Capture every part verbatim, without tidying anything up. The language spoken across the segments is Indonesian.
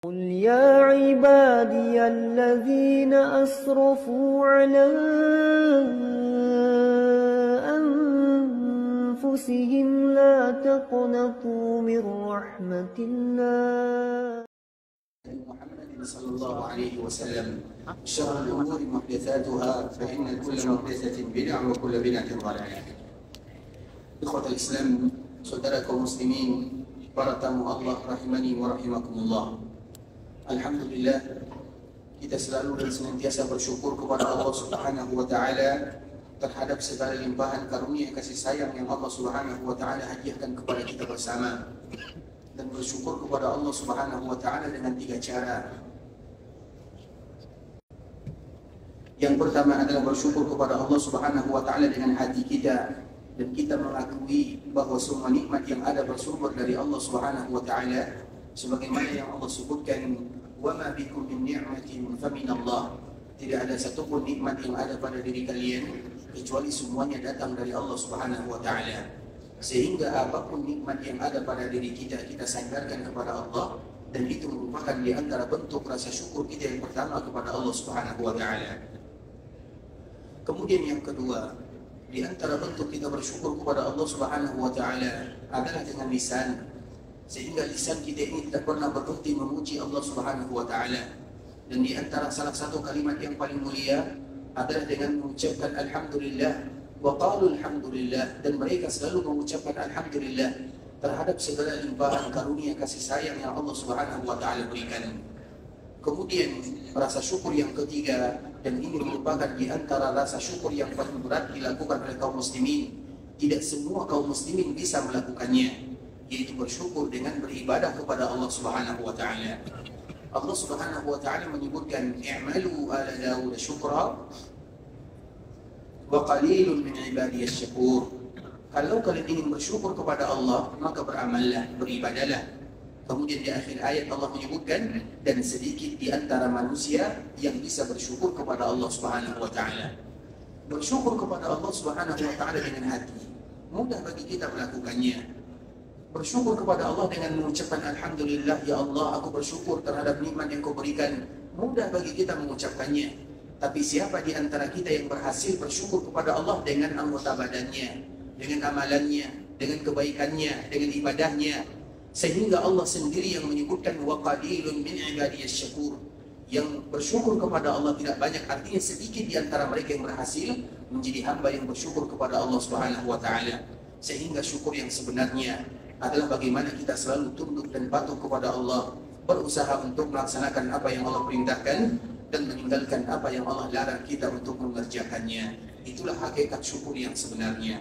قل يا عبادي الذين أسرفوا على أنفسهم لا تقنطوا من رحمة الله محمد صلى الله عليه وسلم شر الأمور محدثاتها فإن كل محدثة بدعة وكل بدعة ضلالة. إخوة الإسلام, saudara kaum muslimin, para tamu Allah rahimani wa rahimakumullah. Alhamdulillah, kita selalu dan senantiasa bersyukur kepada Allah Subhanahu wa taala terhadap segala limpahan karunia kasih sayang yang Allah Subhanahu wa taala hadiahkan kepada kita bersama. Dan bersyukur kepada Allah Subhanahu wa taala dengan tiga cara. Yang pertama adalah bersyukur kepada Allah Subhanahu wa taala dengan hati kita, dan kita mengakui bahwa semua nikmat yang ada bersumber dari Allah Subhanahu wa taala, sebagaimana yang Allah sebutkan, wa ma bikum min ni'matin fa min Allah. Tidak ada satupun nikmat yang ada pada diri kalian kecuali semuanya datang dari Allah Subhanahu wa taala. Sehingga apapun nikmat yang ada pada diri kita, kita sandarkan kepada Allah, dan itu merupakan di antara bentuk rasa syukur kita yang pertama kepada Allah Subhanahu wa taala. Kemudian yang kedua, di antara bentuk kita bersyukur kepada Allah Subhanahu wa taala adalah dengan lisan. Sehingga lisan kita ini tidak pernah berhenti memuji Allah Subhanahu wa taala. Dan di antara salah satu kalimat yang paling mulia adalah dengan mengucapkan alhamdulillah wa qalu alhamdulillah, dan mereka selalu mengucapkan alhamdulillah terhadap segala limpahan karunia kasih sayang yang Allah Subhanahu wa taala berikan. Kemudian rasa syukur yang ketiga, dan ini merupakan di antara rasa syukur yang paling berat dilakukan oleh kaum muslimin. Tidak semua kaum muslimin bisa melakukannya, yaitu bersyukur dengan beribadah kepada Allah Subhanahu wa taala. Allah Subhanahu wa taala menyebutkan i'malu ala Daud syukra wa qalilun min ibadiyasy syakur. Kalau kalian ingin bersyukur kepada Allah, maka beramallah, beribadahlah. Kemudian di akhir ayat Allah menyebutkan, dan sedikit di antara manusia yang bisa bersyukur kepada Allah Subhanahu wa taala. Bersyukur kepada Allah Subhanahu wa taala dengan hati, mudah bagi kita melakukannya. Bersyukur kepada Allah dengan mengucapkan alhamdulillah, ya Allah, aku bersyukur terhadap nikmat yang Kau berikan, mudah bagi kita mengucapkannya. Tapi siapa di antara kita yang berhasil bersyukur kepada Allah dengan anggota badannya, dengan amalannya, dengan kebaikannya, dengan ibadahnya, sehingga Allah sendiri yang menyebutkan wa qalilun min ibadiyasy syakur. Yang bersyukur kepada Allah tidak banyak, artinya sedikit di antara mereka yang berhasil menjadi hamba yang bersyukur kepada Allah Subhanahu wa taala. Sehingga syukur yang sebenarnya adalah bagaimana kita selalu tunduk dan patuh kepada Allah, berusaha untuk melaksanakan apa yang Allah perintahkan dan meninggalkan apa yang Allah larang kita untuk mengerjakannya. Itulah hakikat syukur yang sebenarnya.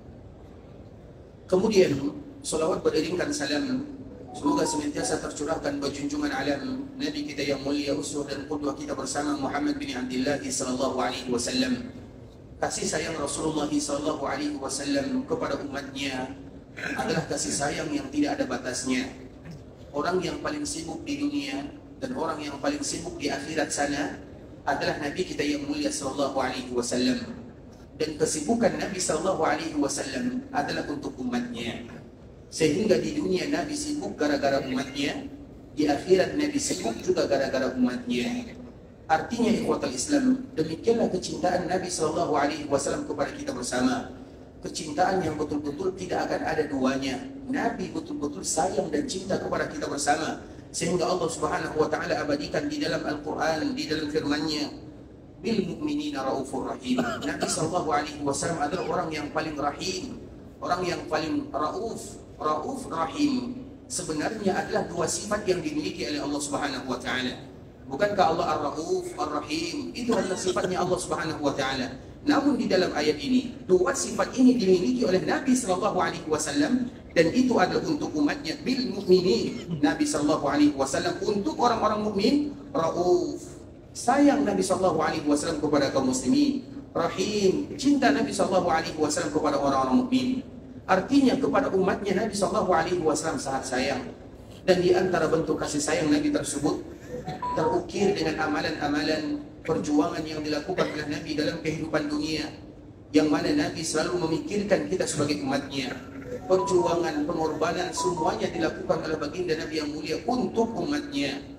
Kemudian salawat beriringkan salam semoga senantiasa tercurahkan bagi junjungan alam Nabi kita yang mulia, uswah dan qudwah kita bersama, Muhammad bin Abdullah sallallahu alaihi wasallam. Kasih sayang Rasulullah sallallahu alaihi wasallam kepada umatnya adalah kasih sayang yang tidak ada batasnya. Orang yang paling sibuk di dunia dan orang yang paling sibuk di akhirat sana adalah Nabi kita yang mulia sallallahu alaihi wasallam. Dan kesibukan Nabi sallallahu alaihi wasallam adalah untuk umatnya. Sehingga di dunia Nabi sibuk gara-gara umatnya, di akhirat Nabi sibuk juga gara-gara umatnya. Artinya ikhwatul Islam, demikianlah kecintaan Nabi sallallahu alaihi wasallam kepada kita bersama. Kecintaan yang betul-betul tidak akan ada duanya. Nabi betul-betul sayang dan cinta kepada kita bersama, sehingga Allah Subhanahu wa taala abadikan di dalam Al-Qur'an, di dalam firman-Nya, bil mu'minina raufur rahim. Nabi sallallahu alaihi wasallam adalah orang yang paling rahim, orang yang paling rauf. Rauf Rahim sebenarnya adalah dua sifat yang dimiliki oleh Allah Subhanahu wa taala. Bukankah Allah Ar-Rauf, Ar-Rahim? Itu adalah sifatnya Allah Subhanahu wa taala. Namun di dalam ayat ini, dua sifat ini dimiliki oleh Nabi sallallahu alaihi wasallam, dan itu adalah untuk umatnya, bil mukminin. Nabi sallallahu alaihi wasallam untuk orang-orang mukmin Rauf. Sayang Nabi sallallahu alaihi wasallam kepada kaum muslimin. Rahim, cinta Nabi sallallahu alaihi wasallam kepada orang-orang mukmin. Artinya kepada umatnya Nabi sallallahu alaihi wasallam sangat sayang. Dan di antara bentuk kasih sayang Nabi tersebut terukir dengan amalan-amalan perjuangan yang dilakukan oleh Nabi dalam kehidupan dunia, yang mana Nabi selalu memikirkan kita sebagai umatnya. Perjuangan, pengorbanan semuanya dilakukan oleh baginda Nabi yang mulia untuk umatnya.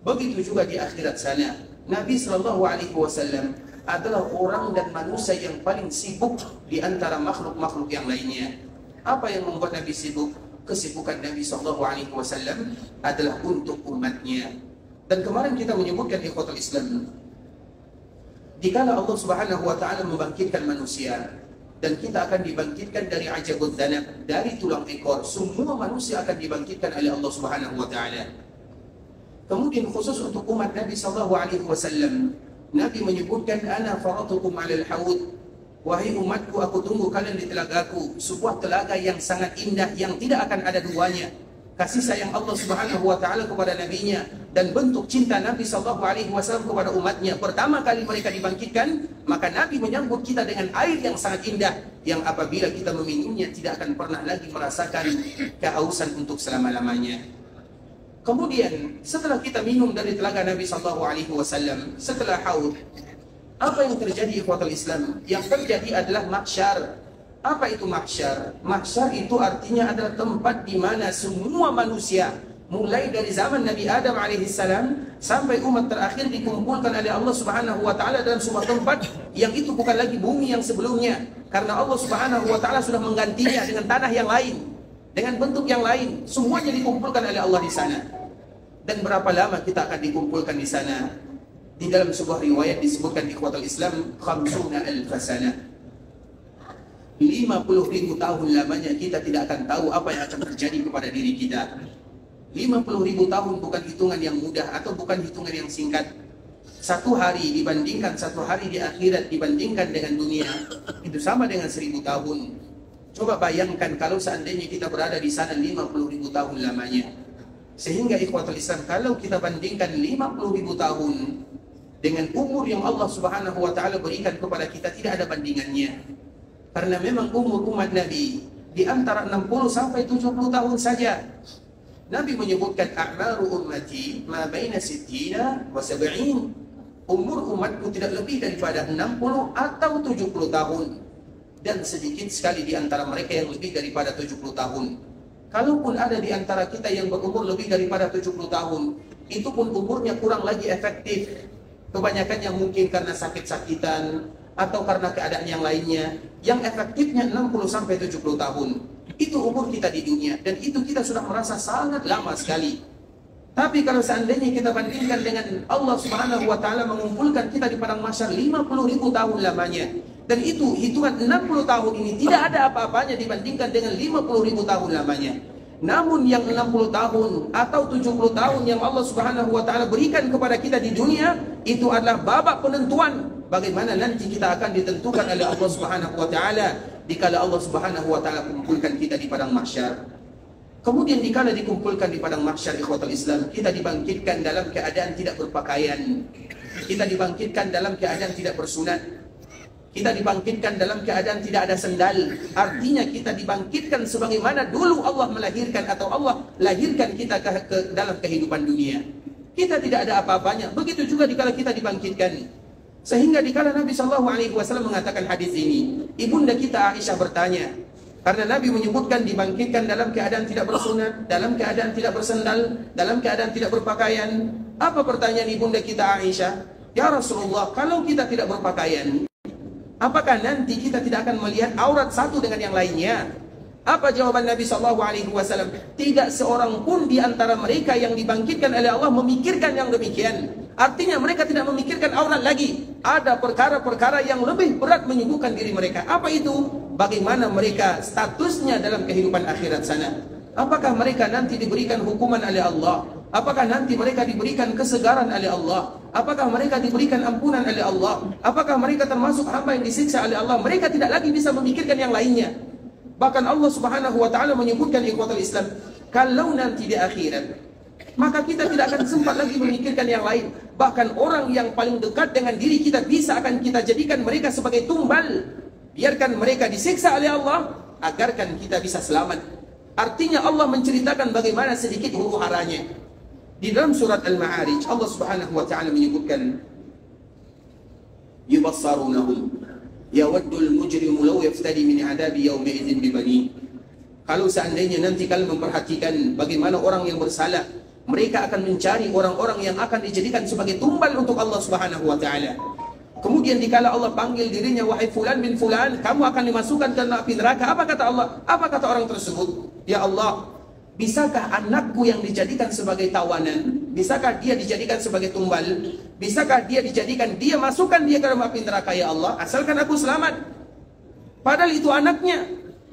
Begitu juga di akhirat sana. Nabi sallallahu alaihi wasallam adalah orang dan manusia yang paling sibuk di antara makhluk-makhluk yang lainnya. Apa yang membuat Nabi sibuk? Kesibukan Nabi sallallahu alaihi wasallam adalah untuk umatnya. Dan kemarin kita menyebutkan ikhwatul Islam, dikala Allah Subhanahu wa taala membangkitkan manusia dan kita akan dibangkitkan dari ajabud dhanab, dari tulang ekor, semua manusia akan dibangkitkan oleh Allah Subhanahu wa taala. Kemudian khusus untuk umat Nabi sallallahu alaihi wasallam, Nabi menyebutkan ana faratukum 'alal haud. Wahai umatku, aku tunggu kalian di telagaku, sebuah telaga yang sangat indah yang tidak akan ada duanya. Kasih sayang Allah Subhanahu wa taala kepada nabinya dan bentuk cinta Nabi sallallahu alaihi wasallam kepada umatnya. Pertama kali mereka dibangkitkan, maka Nabi menyambut kita dengan air yang sangat indah yang apabila kita meminumnya tidak akan pernah lagi merasakan kehausan untuk selama-lamanya. Kemudian setelah kita minum dari telaga Nabi sallallahu alaihi wasallam, setelah haud, apa yang terjadi ikhwatul Islam? Yang terjadi adalah mahsyar. Apa itu mahsyar? Mahsyar itu artinya adalah tempat di mana semua manusia, mulai dari zaman Nabi Adam alaihissalam sampai umat terakhir dikumpulkan oleh Allah Subhanahu wa taala dalam sebuah tempat yang itu bukan lagi bumi yang sebelumnya, karena Allah Subhanahu wa taala sudah menggantinya dengan tanah yang lain, dengan bentuk yang lain. Semuanya dikumpulkan oleh Allah di sana. Dan berapa lama kita akan dikumpulkan di sana? Di dalam sebuah riwayat disebutkan di ikhwatul Islam khamsuna alf sana, lima puluh ribu tahun lamanya kita tidak akan tahu apa yang akan terjadi kepada diri kita. Lima puluh ribu tahun bukan hitungan yang mudah atau bukan hitungan yang singkat. Satu hari dibandingkan satu hari di akhirat dibandingkan dengan dunia itu sama dengan seribu tahun. Coba bayangkan kalau seandainya kita berada di sana lima puluh ribu tahun lamanya. Sehingga ikhwatul Islam, kalau kita bandingkan lima puluh ribu tahun dengan umur yang Allah Subhanahu wa taala berikan kepada kita, tidak ada bandingannya. Karena memang umur umat Nabi di antara enam puluh sampai tujuh puluh tahun saja. Nabi menyebutkan a'maru ummati ma baina sittina wa sab'in. Umur umatku tidak lebih daripada enam puluh atau tujuh puluh tahun. Dan sedikit sekali di antara mereka yang lebih daripada tujuh puluh tahun. Kalaupun ada di antara kita yang berumur lebih daripada tujuh puluh tahun, itu pun umurnya kurang lagi efektif. Kebanyakannya mungkin karena sakit-sakitan atau karena keadaan yang lainnya. Yang efektifnya enam puluh sampai tujuh puluh tahun. Itu umur kita di dunia dan itu kita sudah merasa sangat lama sekali. Tapi kalau seandainya kita bandingkan dengan Allah Subhanahu wa taala mengumpulkan kita di padang mahsyar lima puluh ribu tahun lamanya, dan itu hitungan enam puluh tahun ini tidak ada apa-apanya dibandingkan dengan lima puluh ribu tahun lamanya. Namun yang enam puluh tahun atau tujuh puluh tahun yang Allah Subhanahu wa taala berikan kepada kita di dunia, itu adalah babak penentuan bagaimana nanti kita akan ditentukan oleh Allah Subhanahu wa taala dikala Allah Subhanahu wa taala kumpulkan kita di padang mahsyar. Kemudian dikala dikumpulkan di padang mahsyar ikhwatul Islam, kita dibangkitkan dalam keadaan tidak berpakaian. Kita dibangkitkan dalam keadaan tidak bersunat. Kita dibangkitkan dalam keadaan tidak ada sendal. Artinya kita dibangkitkan sebagaimana dulu Allah melahirkan atau Allah lahirkan kita ke, ke dalam kehidupan dunia. Kita tidak ada apa-apanya. Begitu juga dikala kita dibangkitkan. Sehingga dikala Nabi shallallahu alaihi wasallam mengatakan hadis ini, ibunda kita Aisyah bertanya, karena Nabi menyebutkan dibangkitkan dalam keadaan tidak bersunat, dalam keadaan tidak bersendal, dalam keadaan tidak berpakaian. Apa pertanyaan ibunda kita Aisyah? Ya Rasulullah, kalau kita tidak berpakaian, apakah nanti kita tidak akan melihat aurat satu dengan yang lainnya? Apa jawaban Nabi shallallahu alaihi wasallam? Tidak seorang pun di antara mereka yang dibangkitkan oleh Allah memikirkan yang demikian. Artinya mereka tidak memikirkan aurat lagi. Ada perkara-perkara yang lebih berat menyibukkan diri mereka. Apa itu? Bagaimana mereka statusnya dalam kehidupan akhirat sana? Apakah mereka nanti diberikan hukuman oleh Allah? Apakah nanti mereka diberikan kesegaran oleh Allah? Apakah mereka diberikan ampunan oleh Allah? Apakah mereka termasuk hamba yang disiksa oleh Allah? Mereka tidak lagi bisa memikirkan yang lainnya. Bahkan Allah Subhanahu wa taala menyebutkan ikhwatul Islam, kalau nanti di akhirat, maka kita tidak akan sempat lagi memikirkan yang lain. Bahkan orang yang paling dekat dengan diri kita bisa akan kita jadikan mereka sebagai tumbal. Biarkan mereka disiksa oleh Allah, agarkan kita bisa selamat. Artinya Allah menceritakan bagaimana sedikit huru haranya. Di dalam surat Al-Ma'arij, Allah Subhanahu wa taala menyebutkan, yubassarunahum yawaddul mujrimu law yaftadi min adabi yawmi idzin bibani. Kalau seandainya nanti kalian memperhatikan bagaimana orang yang bersalah Mereka akan mencari orang-orang yang akan dijadikan sebagai tumbal untuk Allah Subhanahu wa taala. Kemudian dikala Allah panggil dirinya, wahai fulan bin fulan, kamu akan dimasukkan ke api neraka. Apa kata Allah? Apa kata orang tersebut? Ya Allah, bisakah anakku yang dijadikan sebagai tawanan? Bisakah dia dijadikan sebagai tumbal? Bisakah dia dijadikan, dia masukkan dia ke dalam api neraka, ya Allah, asalkan aku selamat. Padahal itu anaknya.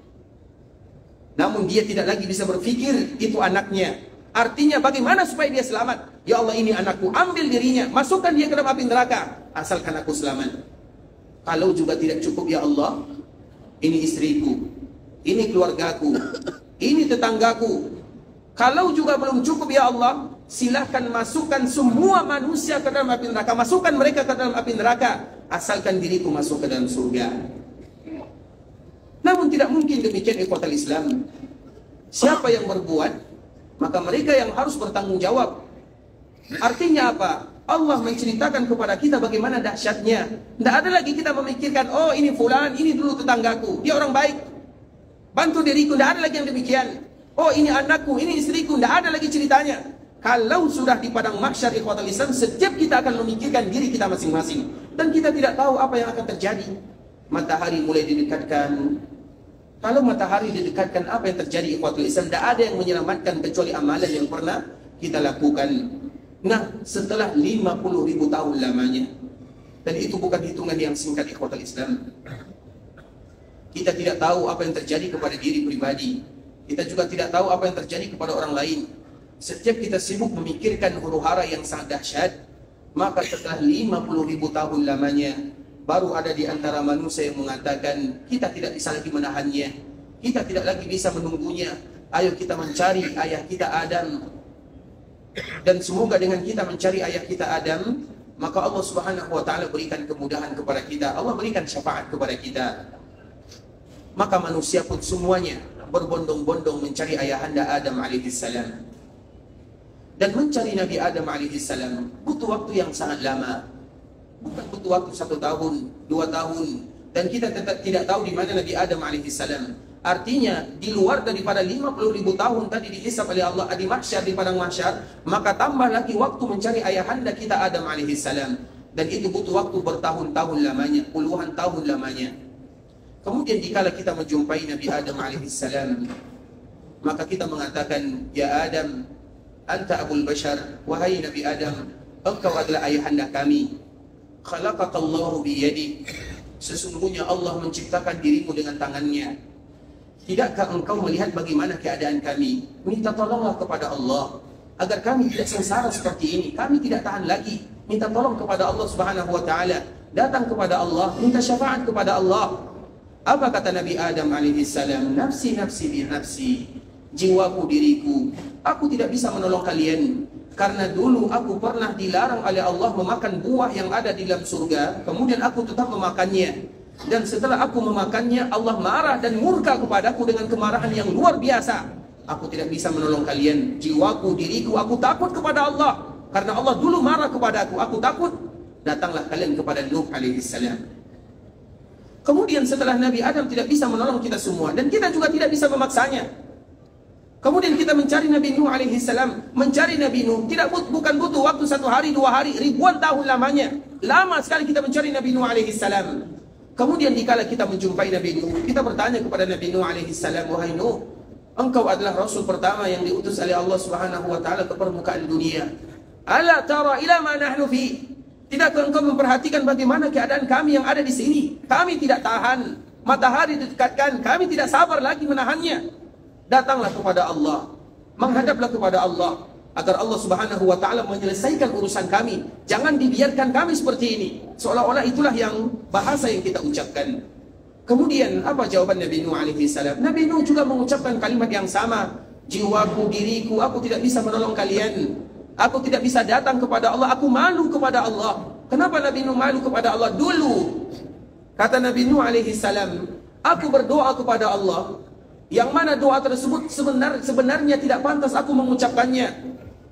Namun dia tidak lagi bisa berpikir itu anaknya. Artinya bagaimana supaya dia selamat? Ya Allah, ini anakku, ambil dirinya, masukkan dia ke dalam api neraka, asalkan aku selamat. Kalau juga tidak cukup, ya Allah, ini istriku, ini keluargaku, ini tetanggaku. Kalau juga belum cukup, ya Allah, silahkan masukkan semua manusia ke dalam api neraka, masukkan mereka ke dalam api neraka, asalkan diriku masuk ke dalam surga. Namun tidak mungkin demikian, ikhwatal Islam. Siapa yang berbuat, maka mereka yang harus bertanggung jawab. Artinya apa? Allah menceritakan kepada kita bagaimana dahsyatnya. Tidak ada lagi kita memikirkan, oh ini fulan, ini dulu tetanggaku, dia orang baik, bantu diriku. Tidak ada lagi yang demikian. Oh ini anakku, ini istriku. Tidak ada lagi ceritanya. Kalau sudah di padang mahsyar, ikhwatal Islam, setiap kita akan memikirkan diri kita masing-masing. Dan kita tidak tahu apa yang akan terjadi. Matahari mulai didekatkan. Kalau matahari didekatkan, apa yang terjadi, ikhwatul Islam? Tidak ada yang menyelamatkan kecuali amalan yang pernah kita lakukan. Nah, setelah lima puluh ribu tahun lamanya, dan itu bukan hitungan yang singkat, ikhwatul Islam. Kita tidak tahu apa yang terjadi kepada diri pribadi. Kita juga tidak tahu apa yang terjadi kepada orang lain. Setiap kita sibuk memikirkan huru-hara yang sangat dahsyat, maka setelah lima puluh ribu tahun lamanya, baru ada di antara manusia yang mengatakan, kita tidak bisa lagi menahannya, kita tidak lagi bisa menunggunya. Ayo kita mencari ayah kita Adam. Dan semoga dengan kita mencari ayah kita Adam, maka Allah Subhanahu wa taala berikan kemudahan kepada kita. Allah berikan syafaat kepada kita. Maka manusia pun semuanya berbondong-bondong mencari ayahanda Adam alaihissalam. Dan mencari Nabi Adam alaihissalam butuh waktu yang sangat lama. Bukan butuh waktu satu tahun, dua tahun. Dan kita tetap tidak tahu di mana Nabi Adam alaihissalam. Artinya, di luar daripada lima puluh ribu tahun tadi dihisab oleh Allah di mahsyar, di padang mahsyar, maka tambah lagi waktu mencari ayahanda kita Adam alaihissalam. Dan itu butuh waktu bertahun-tahun lamanya, puluhan tahun lamanya. Kemudian dikala kita menjumpai Nabi Adam alaihissalam, maka kita mengatakan, ya Adam, anta abul bashar, wahai Nabi Adam, engkau adalah ayahanda kami. Khalaqakallahu biyadi, sesungguhnya Allah menciptakan dirimu dengan tangannya. Tidakkah engkau melihat bagaimana keadaan kami? Minta tolonglah kepada Allah agar kami tidak sengsara seperti ini. Kami tidak tahan lagi. Minta tolong kepada Allah Subhanahu wa taala. Datang kepada Allah, minta syafaat kepada Allah. Apa kata Nabi Adam alaihissalam? Nafsi nafsi bi nafsi, jiwaku diriku. Aku tidak bisa menolong kalian karena dulu aku pernah dilarang oleh Allah memakan buah yang ada di dalam surga, kemudian aku tetap memakannya. Dan setelah aku memakannya, Allah marah dan murka kepadaku dengan kemarahan yang luar biasa. Aku tidak bisa menolong kalian. Jiwaku, diriku, aku takut kepada Allah. Karena Allah dulu marah kepadaku, aku takut. Datanglah kalian kepada Nuh alaihissalam. Kemudian setelah Nabi Adam tidak bisa menolong kita semua, dan kita juga tidak bisa memaksanya. Kemudian kita mencari Nabi Nuh alaihissalam. Mencari Nabi Nuh tidak but, bukan butuh waktu satu hari, dua hari, ribuan tahun lamanya. Lama sekali kita mencari Nabi Nuh alaihissalam. Kemudian dikala kita menjumpai Nabi Nuh, kita bertanya kepada Nabi Nuh alaihissalam, wahai Nuh, engkau adalah Rasul pertama yang diutus oleh Allah Subhanahu wa taala ke permukaan dunia. Ala tara ila ma nahnu fi? Tidakkah engkau memperhatikan bagaimana keadaan kami yang ada di sini? Kami tidak tahan. Matahari didekatkan, kami tidak sabar lagi menahannya. Datanglah kepada Allah, menghadaplah kepada Allah, agar Allah Subhanahu wa taala menyelesaikan urusan kami. Jangan dibiarkan kami seperti ini. Seolah-olah itulah yang bahasa yang kita ucapkan. Kemudian apa jawaban Nabi Nuh alaihi salam? Nabi Nuh juga mengucapkan kalimat yang sama. Jiwaku, diriku, aku tidak bisa menolong kalian. Aku tidak bisa datang kepada Allah. Aku malu kepada Allah. Kenapa Nabi Nuh malu kepada Allah? Dulu kata Nabi Nuh alaihi salam, aku berdoa kepada Allah, yang mana doa tersebut sebenar, sebenarnya tidak pantas aku mengucapkannya.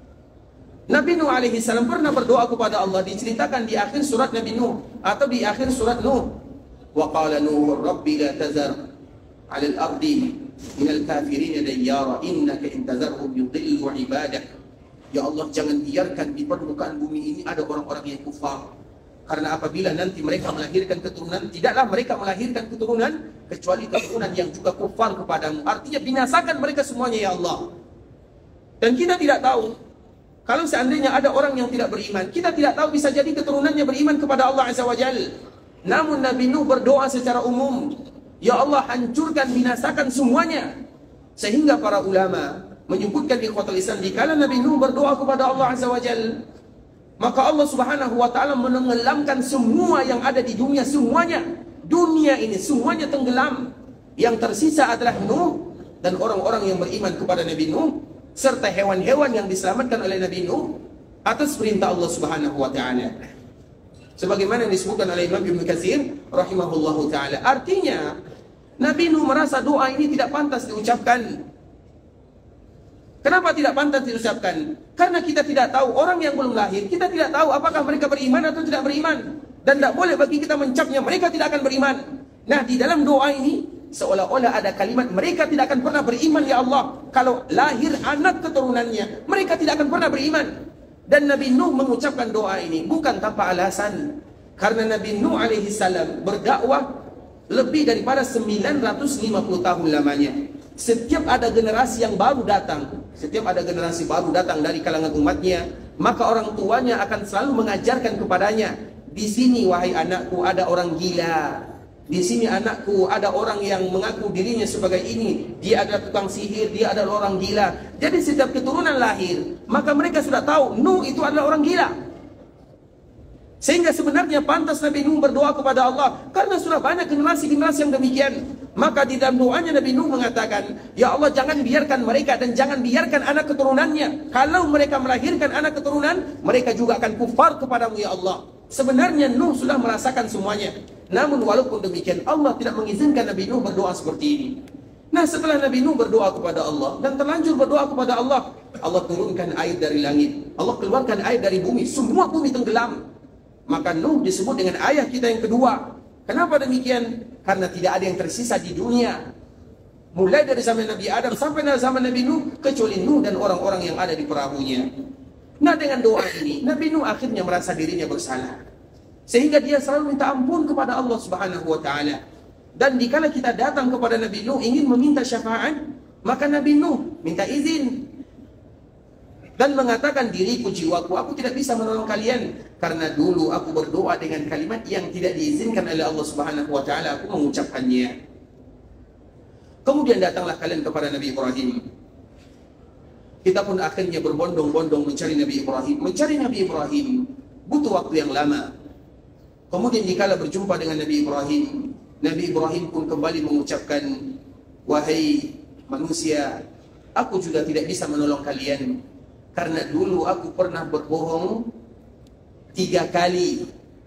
Nabi Nuh alaihi salam pernah berdoa kepada Allah, diceritakan di akhir surat Nabi Nuh atau di akhir surat Nuh. Wa qala Nuh rabbi la tazar 'ala al-ardi min al-kafirin dayyara innaka in tazarhum yudillu 'ibadak Ya Allah, jangan biarkan di permukaan bumi ini ada orang-orang yang kufar. Karena apabila nanti mereka melahirkan keturunan, tidaklah mereka melahirkan keturunan kecuali keturunan yang juga kufar kepadamu. Artinya binasakan mereka semuanya ya Allah. Dan kita tidak tahu, kalau seandainya ada orang yang tidak beriman, kita tidak tahu, bisa jadi keturunannya beriman kepada Allah Azza wa Jalla. Namun Nabi Nuh berdoa secara umum, ya Allah, hancurkan, binasakan semuanya. Sehingga para ulama menyebutkan di ikhwatul Islam, dikala Nabi Nuh berdoa kepada Allah Azza wa Jalla, maka Allah Subhanahu wa taala menenggelamkan semua yang ada di dunia, semuanya. Dunia ini semuanya tenggelam. Yang tersisa adalah Nuh dan orang-orang yang beriman kepada Nabi Nuh serta hewan-hewan yang diselamatkan oleh Nabi Nuh atas perintah Allah Subhanahu wa taala. Sebagaimana disebutkan oleh Imam Ibnu Katsir rahimahullahu taala. Artinya Nabi Nuh merasa doa ini tidak pantas diucapkan. Kenapa tidak pantas diucapkan? Karena kita tidak tahu, orang yang belum lahir, kita tidak tahu apakah mereka beriman atau tidak beriman. Dan tidak boleh bagi kita mencapnya mereka tidak akan beriman. Nah, di dalam doa ini seolah-olah ada kalimat mereka tidak akan pernah beriman ya Allah. Kalau lahir anak keturunannya, mereka tidak akan pernah beriman. Dan Nabi Nuh mengucapkan doa ini bukan tanpa alasan. Karena Nabi Nuh alaihi salam berdakwah lebih daripada sembilan ratus lima puluh tahun lamanya. Setiap ada generasi yang baru datang, setiap ada generasi baru datang dari kalangan umatnya, maka orang tuanya akan selalu mengajarkan kepadanya, di sini wahai anakku ada orang gila, di sini anakku ada orang yang mengaku dirinya sebagai ini, dia adalah tukang sihir, dia adalah orang gila. Jadi setiap keturunan lahir, maka mereka sudah tahu Nuh itu adalah orang gila. Sehingga sebenarnya pantas Nabi Nuh berdoa kepada Allah, karena sudah banyak generasi-generasi yang demikian. Maka di dalam doanya Nabi Nuh mengatakan, ya Allah, jangan biarkan mereka dan jangan biarkan anak keturunannya. Kalau mereka melahirkan anak keturunan, mereka juga akan kufar kepadamu ya Allah. Sebenarnya Nuh sudah merasakan semuanya. Namun walaupun demikian, Allah tidak mengizinkan Nabi Nuh berdoa seperti ini. Nah, setelah Nabi Nuh berdoa kepada Allah dan terlanjur berdoa kepada Allah, Allah turunkan air dari langit, Allah keluarkan air dari bumi, semua bumi tenggelam. Maka Nuh disebut dengan ayah kita yang kedua. Kenapa demikian? Karena tidak ada yang tersisa di dunia, mulai dari zaman Nabi Adam sampai zaman Nabi Nuh, kecuali Nuh dan orang-orang yang ada di perahunya. Nah, dengan doa ini Nabi Nuh akhirnya merasa dirinya bersalah, sehingga dia selalu minta ampun kepada Allah Subhanahu wa taala. Dan dikala kita datang kepada Nabi Nuh ingin meminta syafaat, maka Nabi Nuh minta izin dan mengatakan, diriku, jiwaku, aku tidak bisa menolong kalian karena dulu aku berdoa dengan kalimat yang tidak diizinkan oleh Allah Subhanahu wa taala, aku mengucapkannya. Kemudian datanglah kalian kepada Nabi Ibrahim. Kita pun akhirnya berbondong-bondong mencari Nabi Ibrahim. Mencari Nabi Ibrahim butuh waktu yang lama. Kemudian dikala berjumpa dengan Nabi Ibrahim, Nabi Ibrahim pun kembali mengucapkan, wahai manusia, aku juga tidak bisa menolong kalian karena dulu aku pernah berbohong tiga kali.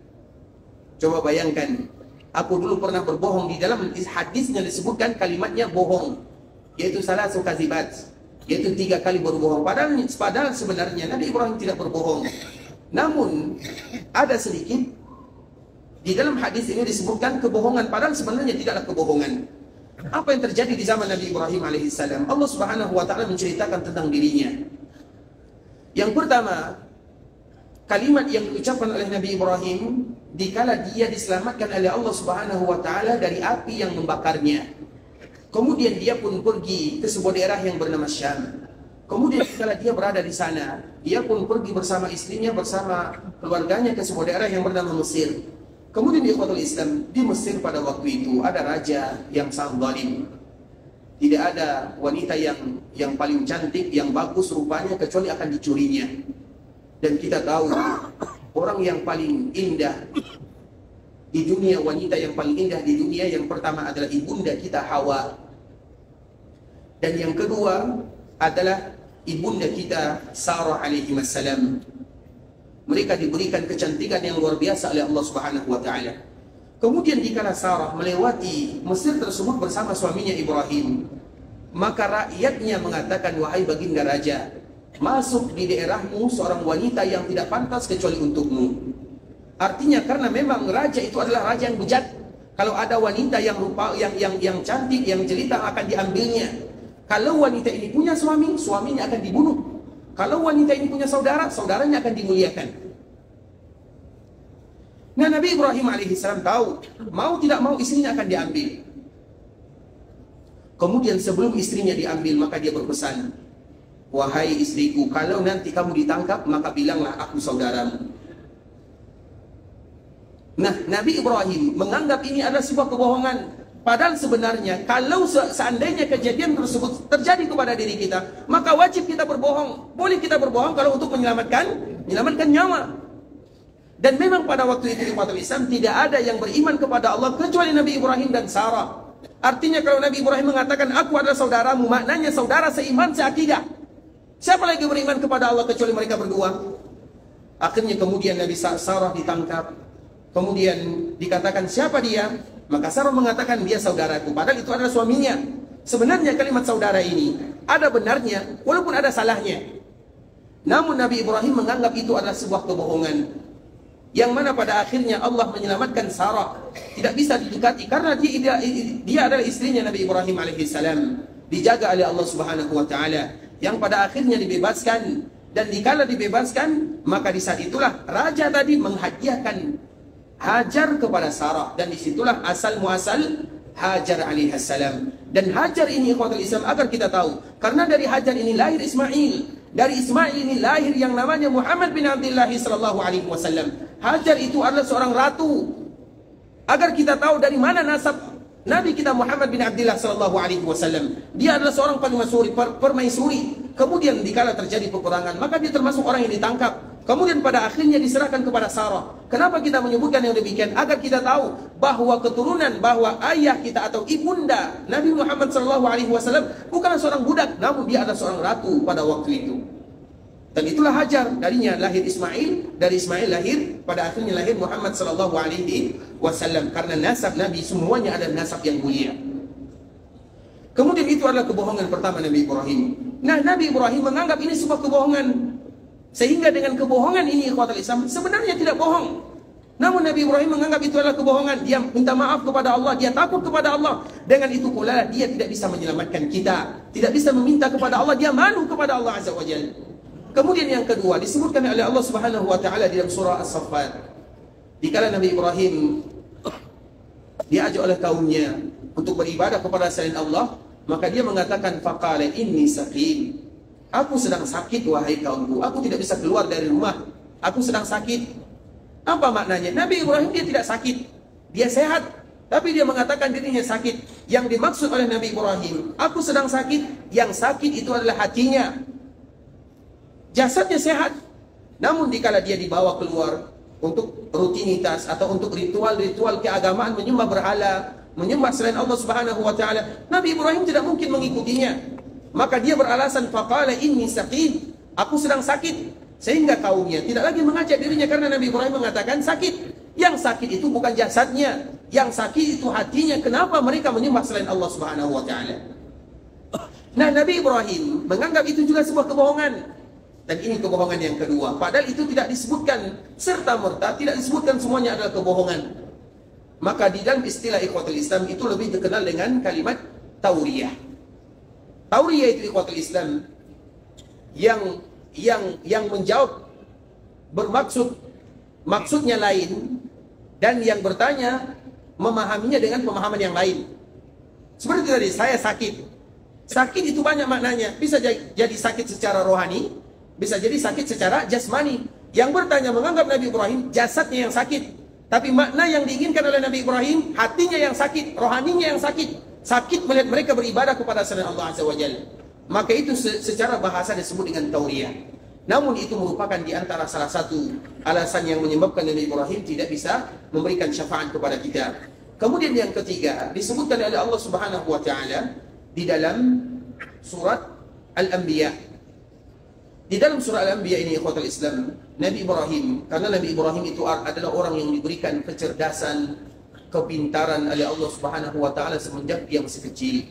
Coba bayangkan, aku dulu pernah berbohong. Di dalam hadisnya disebutkan kalimatnya bohong, yaitu salah sukazibat, yaitu tiga kali berbohong. Padahal, padahal sebenarnya Nabi Ibrahim tidak berbohong. Namun ada sedikit di dalam hadis ini disebutkan kebohongan, padahal sebenarnya tidaklah kebohongan. Apa yang terjadi di zaman Nabi Ibrahim alaihissalam? Allah Subhanahu wa taala menceritakan tentang dirinya. Yang pertama, kalimat yang diucapkan oleh Nabi Ibrahim dikala dia diselamatkan oleh Allah Subhanahu wa taala dari api yang membakarnya. Kemudian dia pun pergi ke sebuah daerah yang bernama Syam. Kemudian dikala dia berada di sana, dia pun pergi bersama istrinya, bersama keluarganya ke sebuah daerah yang bernama Mesir. Kemudian di ikhwatul Islam, di Mesir pada waktu itu ada raja yang sangat zalim. Tidak ada wanita yang yang paling cantik, yang bagus rupanya, kecuali akan dicurinya. Dan kita tahu orang yang paling indah di dunia, wanita yang paling indah di dunia, yang pertama adalah ibunda kita Hawa, dan yang kedua adalah ibunda kita Sarah alaihi wassalam. Mereka diberikan kecantikan yang luar biasa oleh Allah Subhanahu wa taala. Kemudian dikala Sarah melewati Mesir tersebut bersama suaminya Ibrahim, maka rakyatnya mengatakan, wahai baginda raja, masuk di daerahmu seorang wanita yang tidak pantas kecuali untukmu. Artinya karena memang raja itu adalah raja yang bejat. Kalau ada wanita yang rupa yang yang yang cantik, yang jelita, akan diambilnya. Kalau wanita ini punya suami, suaminya akan dibunuh. Kalau wanita ini punya saudara, saudaranya akan dimuliakan. Nah, Nabi Ibrahim alaihissalam tahu, mau tidak mau istrinya akan diambil. Kemudian sebelum istrinya diambil, maka dia berpesan, wahai istriku, kalau nanti kamu ditangkap, maka bilanglah aku saudaramu. Nah, Nabi Ibrahim menganggap ini adalah sebuah kebohongan. Padahal sebenarnya, kalau seandainya kejadian tersebut terjadi kepada diri kita, maka wajib kita berbohong. Boleh kita berbohong kalau untuk menyelamatkan, menyelamatkan nyawa. Dan memang pada waktu itu umat Islam tidak ada yang beriman kepada Allah kecuali Nabi Ibrahim dan Sarah. Artinya kalau Nabi Ibrahim mengatakan, aku adalah saudaramu, maknanya saudara seiman, seakidah. Siapa lagi beriman kepada Allah kecuali mereka berdua? Akhirnya kemudian Nabi Sarah ditangkap. Kemudian dikatakan siapa dia? Maka Sarah mengatakan dia saudaraku. Padahal itu adalah suaminya. Sebenarnya kalimat saudara ini ada benarnya walaupun ada salahnya. Namun Nabi Ibrahim menganggap itu adalah sebuah kebohongan, yang mana pada akhirnya Allah menyelamatkan Sarah. Tidak bisa didekati karena dia, dia adalah istrinya Nabi Ibrahim alaihissalam. Dijaga oleh Allah subhanahu wa ta'ala, yang pada akhirnya dibebaskan. Dan dikala dibebaskan, maka di saat itulah raja tadi menghadiahkan Hajar kepada Sarah, dan disitulah asal muasal Hajar alaihissalam. Dan Hajar ini ikhwatul Islam agar kita tahu, karena dari Hajar ini lahir Ismail, dari Ismail ini lahir yang namanya Muhammad bin Abdullah sallallahu alaihi wasallam. Hajar itu adalah seorang ratu. Agar kita tahu dari mana nasab Nabi kita Muhammad bin Abdullah sallallahu alaihi wasallam. Dia adalah seorang permaisuri, per, permaisuri. Kemudian dikala terjadi peperangan, maka dia termasuk orang yang ditangkap. Kemudian pada akhirnya diserahkan kepada Sarah. Kenapa kita menyebutkan yang demikian? Agar kita tahu bahwa keturunan, bahwa ayah kita atau ibunda Nabi Muhammad sallallahu alaihi wasallam bukanlah seorang budak, namun dia adalah seorang ratu pada waktu itu. Dan itulah Hajar, darinya lahir Ismail, dari Ismail lahir, pada akhirnya lahir Muhammad sallallahu alaihi wasallam. Karena nasab Nabi semuanya adalah nasab yang mulia. Kemudian itu adalah kebohongan pertama Nabi Ibrahim. Nah, Nabi Ibrahim menganggap ini sebuah kebohongan. Sehingga dengan kebohongan ini ikhwatul Islam sebenarnya tidak bohong. Namun Nabi Ibrahim menganggap itu adalah kebohongan. Dia minta maaf kepada Allah, dia takut kepada Allah. Dengan itu pula dia tidak bisa menyelamatkan kita, tidak bisa meminta kepada Allah, dia malu kepada Allah Azza wa Jalla. Kemudian yang kedua disebutkan oleh Allah Subhanahu wa taala dalam surah As-Saffat. Dikala Nabi Ibrahim diajak oleh kaumnya untuk beribadah kepada selain Allah, maka dia mengatakan faqala inni saqim. Aku sedang sakit wahai kaumku, aku tidak bisa keluar dari rumah, aku sedang sakit. Apa maknanya? Nabi Ibrahim dia tidak sakit, dia sehat, tapi dia mengatakan dirinya sakit. Yang dimaksud oleh Nabi Ibrahim, aku sedang sakit, yang sakit itu adalah hatinya. Jasadnya sehat, namun dikala dia dibawa keluar untuk rutinitas atau untuk ritual-ritual keagamaan, menyembah berhala, menyembah selain Allah Subhanahu wa taala, Nabi Ibrahim tidak mungkin mengikutinya. Maka dia beralasan faqala inni saqim, aku sedang sakit. Sehingga kaumnya tidak lagi mengajak dirinya karena Nabi Ibrahim mengatakan sakit. Yang sakit itu bukan jasadnya, yang sakit itu hatinya. Kenapa mereka menyembah selain Allah Subhanahu wa taala? Nah, Nabi Ibrahim menganggap itu juga sebuah kebohongan. Dan ini kebohongan yang kedua. Padahal itu tidak disebutkan serta merta, tidak disebutkan semuanya adalah kebohongan. Maka di dalam istilah ikhwatul Islam itu lebih dikenal dengan kalimat tauriyah. Tauriyah itu ikhwatul Islam yang yang yang menjawab bermaksud maksudnya lain, dan yang bertanya memahaminya dengan pemahaman yang lain. Seperti tadi, saya sakit. Sakit itu banyak maknanya. Bisa jadi sakit secara rohani, bisa jadi sakit secara jasmani. Yang bertanya menganggap Nabi Ibrahim jasadnya yang sakit, tapi makna yang diinginkan oleh Nabi Ibrahim hatinya yang sakit, rohaninya yang sakit. Sakit melihat mereka beribadah kepada selain Allah Azza wa Jalla. Maka itu secara bahasa disebut dengan tauriyah. Namun itu merupakan di antara salah satu alasan yang menyebabkan Nabi Ibrahim tidak bisa memberikan syafaat kepada kita. Kemudian yang ketiga disebutkan oleh Allah Subhanahu wa taala di dalam surat Al-Anbiya. Di dalam surah Al-Anbiya ini ikhwatul Islam, Nabi Ibrahim, karena Nabi Ibrahim itu adalah orang yang diberikan kecerdasan, kepintaran oleh Allah Subhanahu wa taala semenjak dia masih kecil.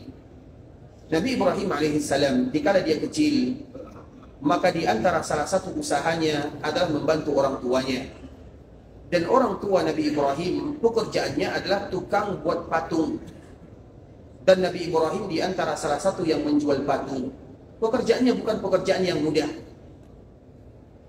Nabi Ibrahim alaihissalam dikala dia kecil, maka di antara salah satu usahanya adalah membantu orang tuanya. Dan orang tua Nabi Ibrahim pekerjaannya adalah tukang buat patung. Dan Nabi Ibrahim di antara salah satu yang menjual patung. Pekerjaannya bukan pekerjaan yang mudah.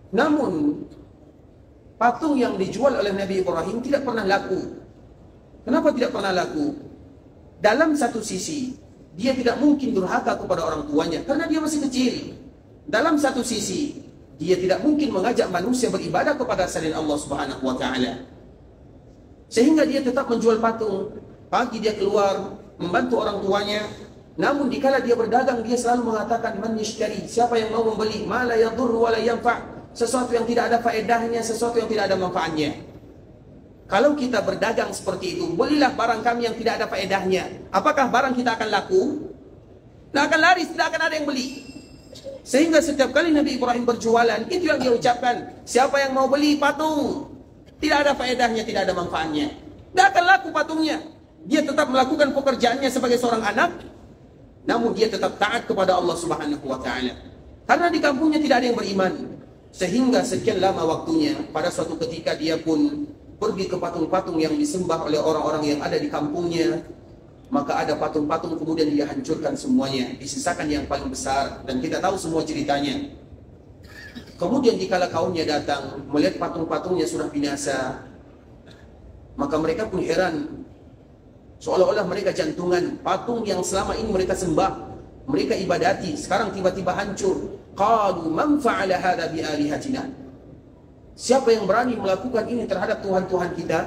Namun patung yang dijual oleh Nabi Ibrahim tidak pernah laku. Kenapa tidak pernah laku? Dalam satu sisi, dia tidak mungkin durhaka kepada orang tuanya karena dia masih kecil. Dalam satu sisi, dia tidak mungkin mengajak manusia beribadah kepada selain Allah Subhanahu wa taala. Sehingga dia tetap menjual patung. Pagi dia keluar membantu orang tuanya. Namun dikala dia berdagang, dia selalu mengatakan man yashtari, siapa yang mau membeli, ma la yadur wa la yanfa', sesuatu yang tidak ada faedahnya, sesuatu yang tidak ada manfaatnya. Kalau kita berdagang seperti itu, belilah barang kami yang tidak ada faedahnya. Apakah barang kita akan laku? Tidak akan laris, tidak akan ada yang beli. Sehingga setiap kali Nabi Ibrahim berjualan, itu yang dia ucapkan, siapa yang mau beli patung, tidak ada faedahnya, tidak ada manfaatnya, tidak akan laku patungnya. Dia tetap melakukan pekerjaannya sebagai seorang anak, namun dia tetap taat kepada Allah Subhanahu wa taala. Karena di kampungnya tidak ada yang beriman. Sehingga sekian lama waktunya, pada suatu ketika dia pun pergi ke patung-patung yang disembah oleh orang-orang yang ada di kampungnya. Maka ada patung-patung kemudian dia hancurkan semuanya, disisakan yang paling besar, dan kita tahu semua ceritanya. Kemudian dikala kaumnya datang melihat patung-patungnya sudah binasa, maka mereka pun heran. Seolah-olah mereka jantungan, patung yang selama ini mereka sembah, mereka ibadati, sekarang tiba-tiba hancur. Qalu man fa'ala hadha bi alihatina. Siapa yang berani melakukan ini terhadap Tuhan-Tuhan kita?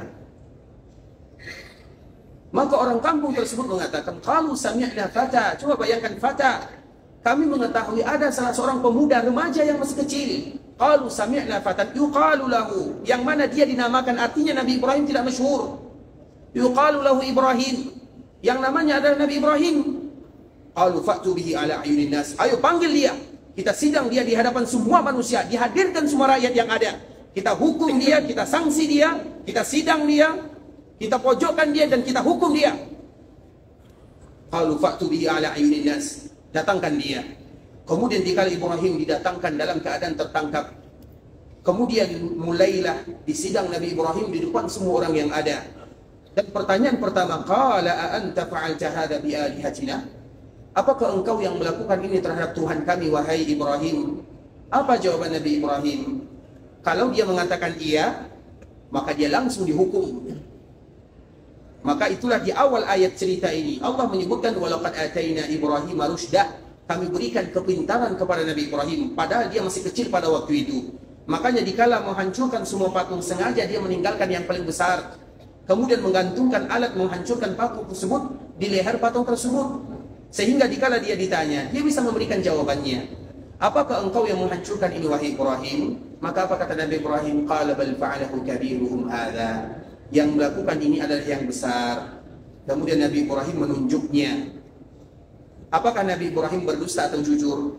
Maka orang kampung tersebut mengatakan, qalu sami'na fata. Coba bayangkan fata. Kami mengetahui ada salah seorang pemuda remaja yang masih kecil. Qalu sami'na fatan yuqalu lahu, yang mana dia dinamakan, artinya Nabi Ibrahim tidak masyhur. Yuqalu lahu Ibrahim, yang namanya adalah Nabi Ibrahim. Qalu fa'tu bihi ala ayunin nas. Ayo panggil dia, kita sidang dia di hadapan semua manusia, dihadirkan semua rakyat yang ada. Kita hukum dia, kita sanksi dia, kita sidang dia, kita pojokkan dia, dan kita hukum dia. Qalu fa'tu bihi ala ayunin nas. Datangkan dia. Kemudian dikala Ibrahim didatangkan dalam keadaan tertangkap, kemudian mulailah disidang Nabi Ibrahim di depan semua orang yang ada. Dan pertanyaan pertama, qala a anta fa'alta hadha bi alihatina? Apakah engkau yang melakukan ini terhadap Tuhan kami, wahai Ibrahim? Apa jawaban Nabi Ibrahim? Kalau dia mengatakan iya, maka dia langsung dihukum. Maka itulah di awal ayat cerita ini Allah menyebutkan walaqad ataina Ibrahim rusydah. Kami berikan kepintaran kepada Nabi Ibrahim, padahal dia masih kecil pada waktu itu. Makanya dikala menghancurkan semua patung, sengaja dia meninggalkan yang paling besar, kemudian menggantungkan alat menghancurkan patung tersebut di leher patung tersebut. Sehingga dikala dia ditanya, dia bisa memberikan jawabannya. Apakah engkau yang menghancurkan ini, wahai Ibrahim? Maka apa kata Nabi Ibrahim? Qala bal fa'alahu kabiruhum hadha. Yang melakukan ini adalah yang besar. Kemudian Nabi Ibrahim menunjuknya. Apakah Nabi Ibrahim berdusta atau jujur?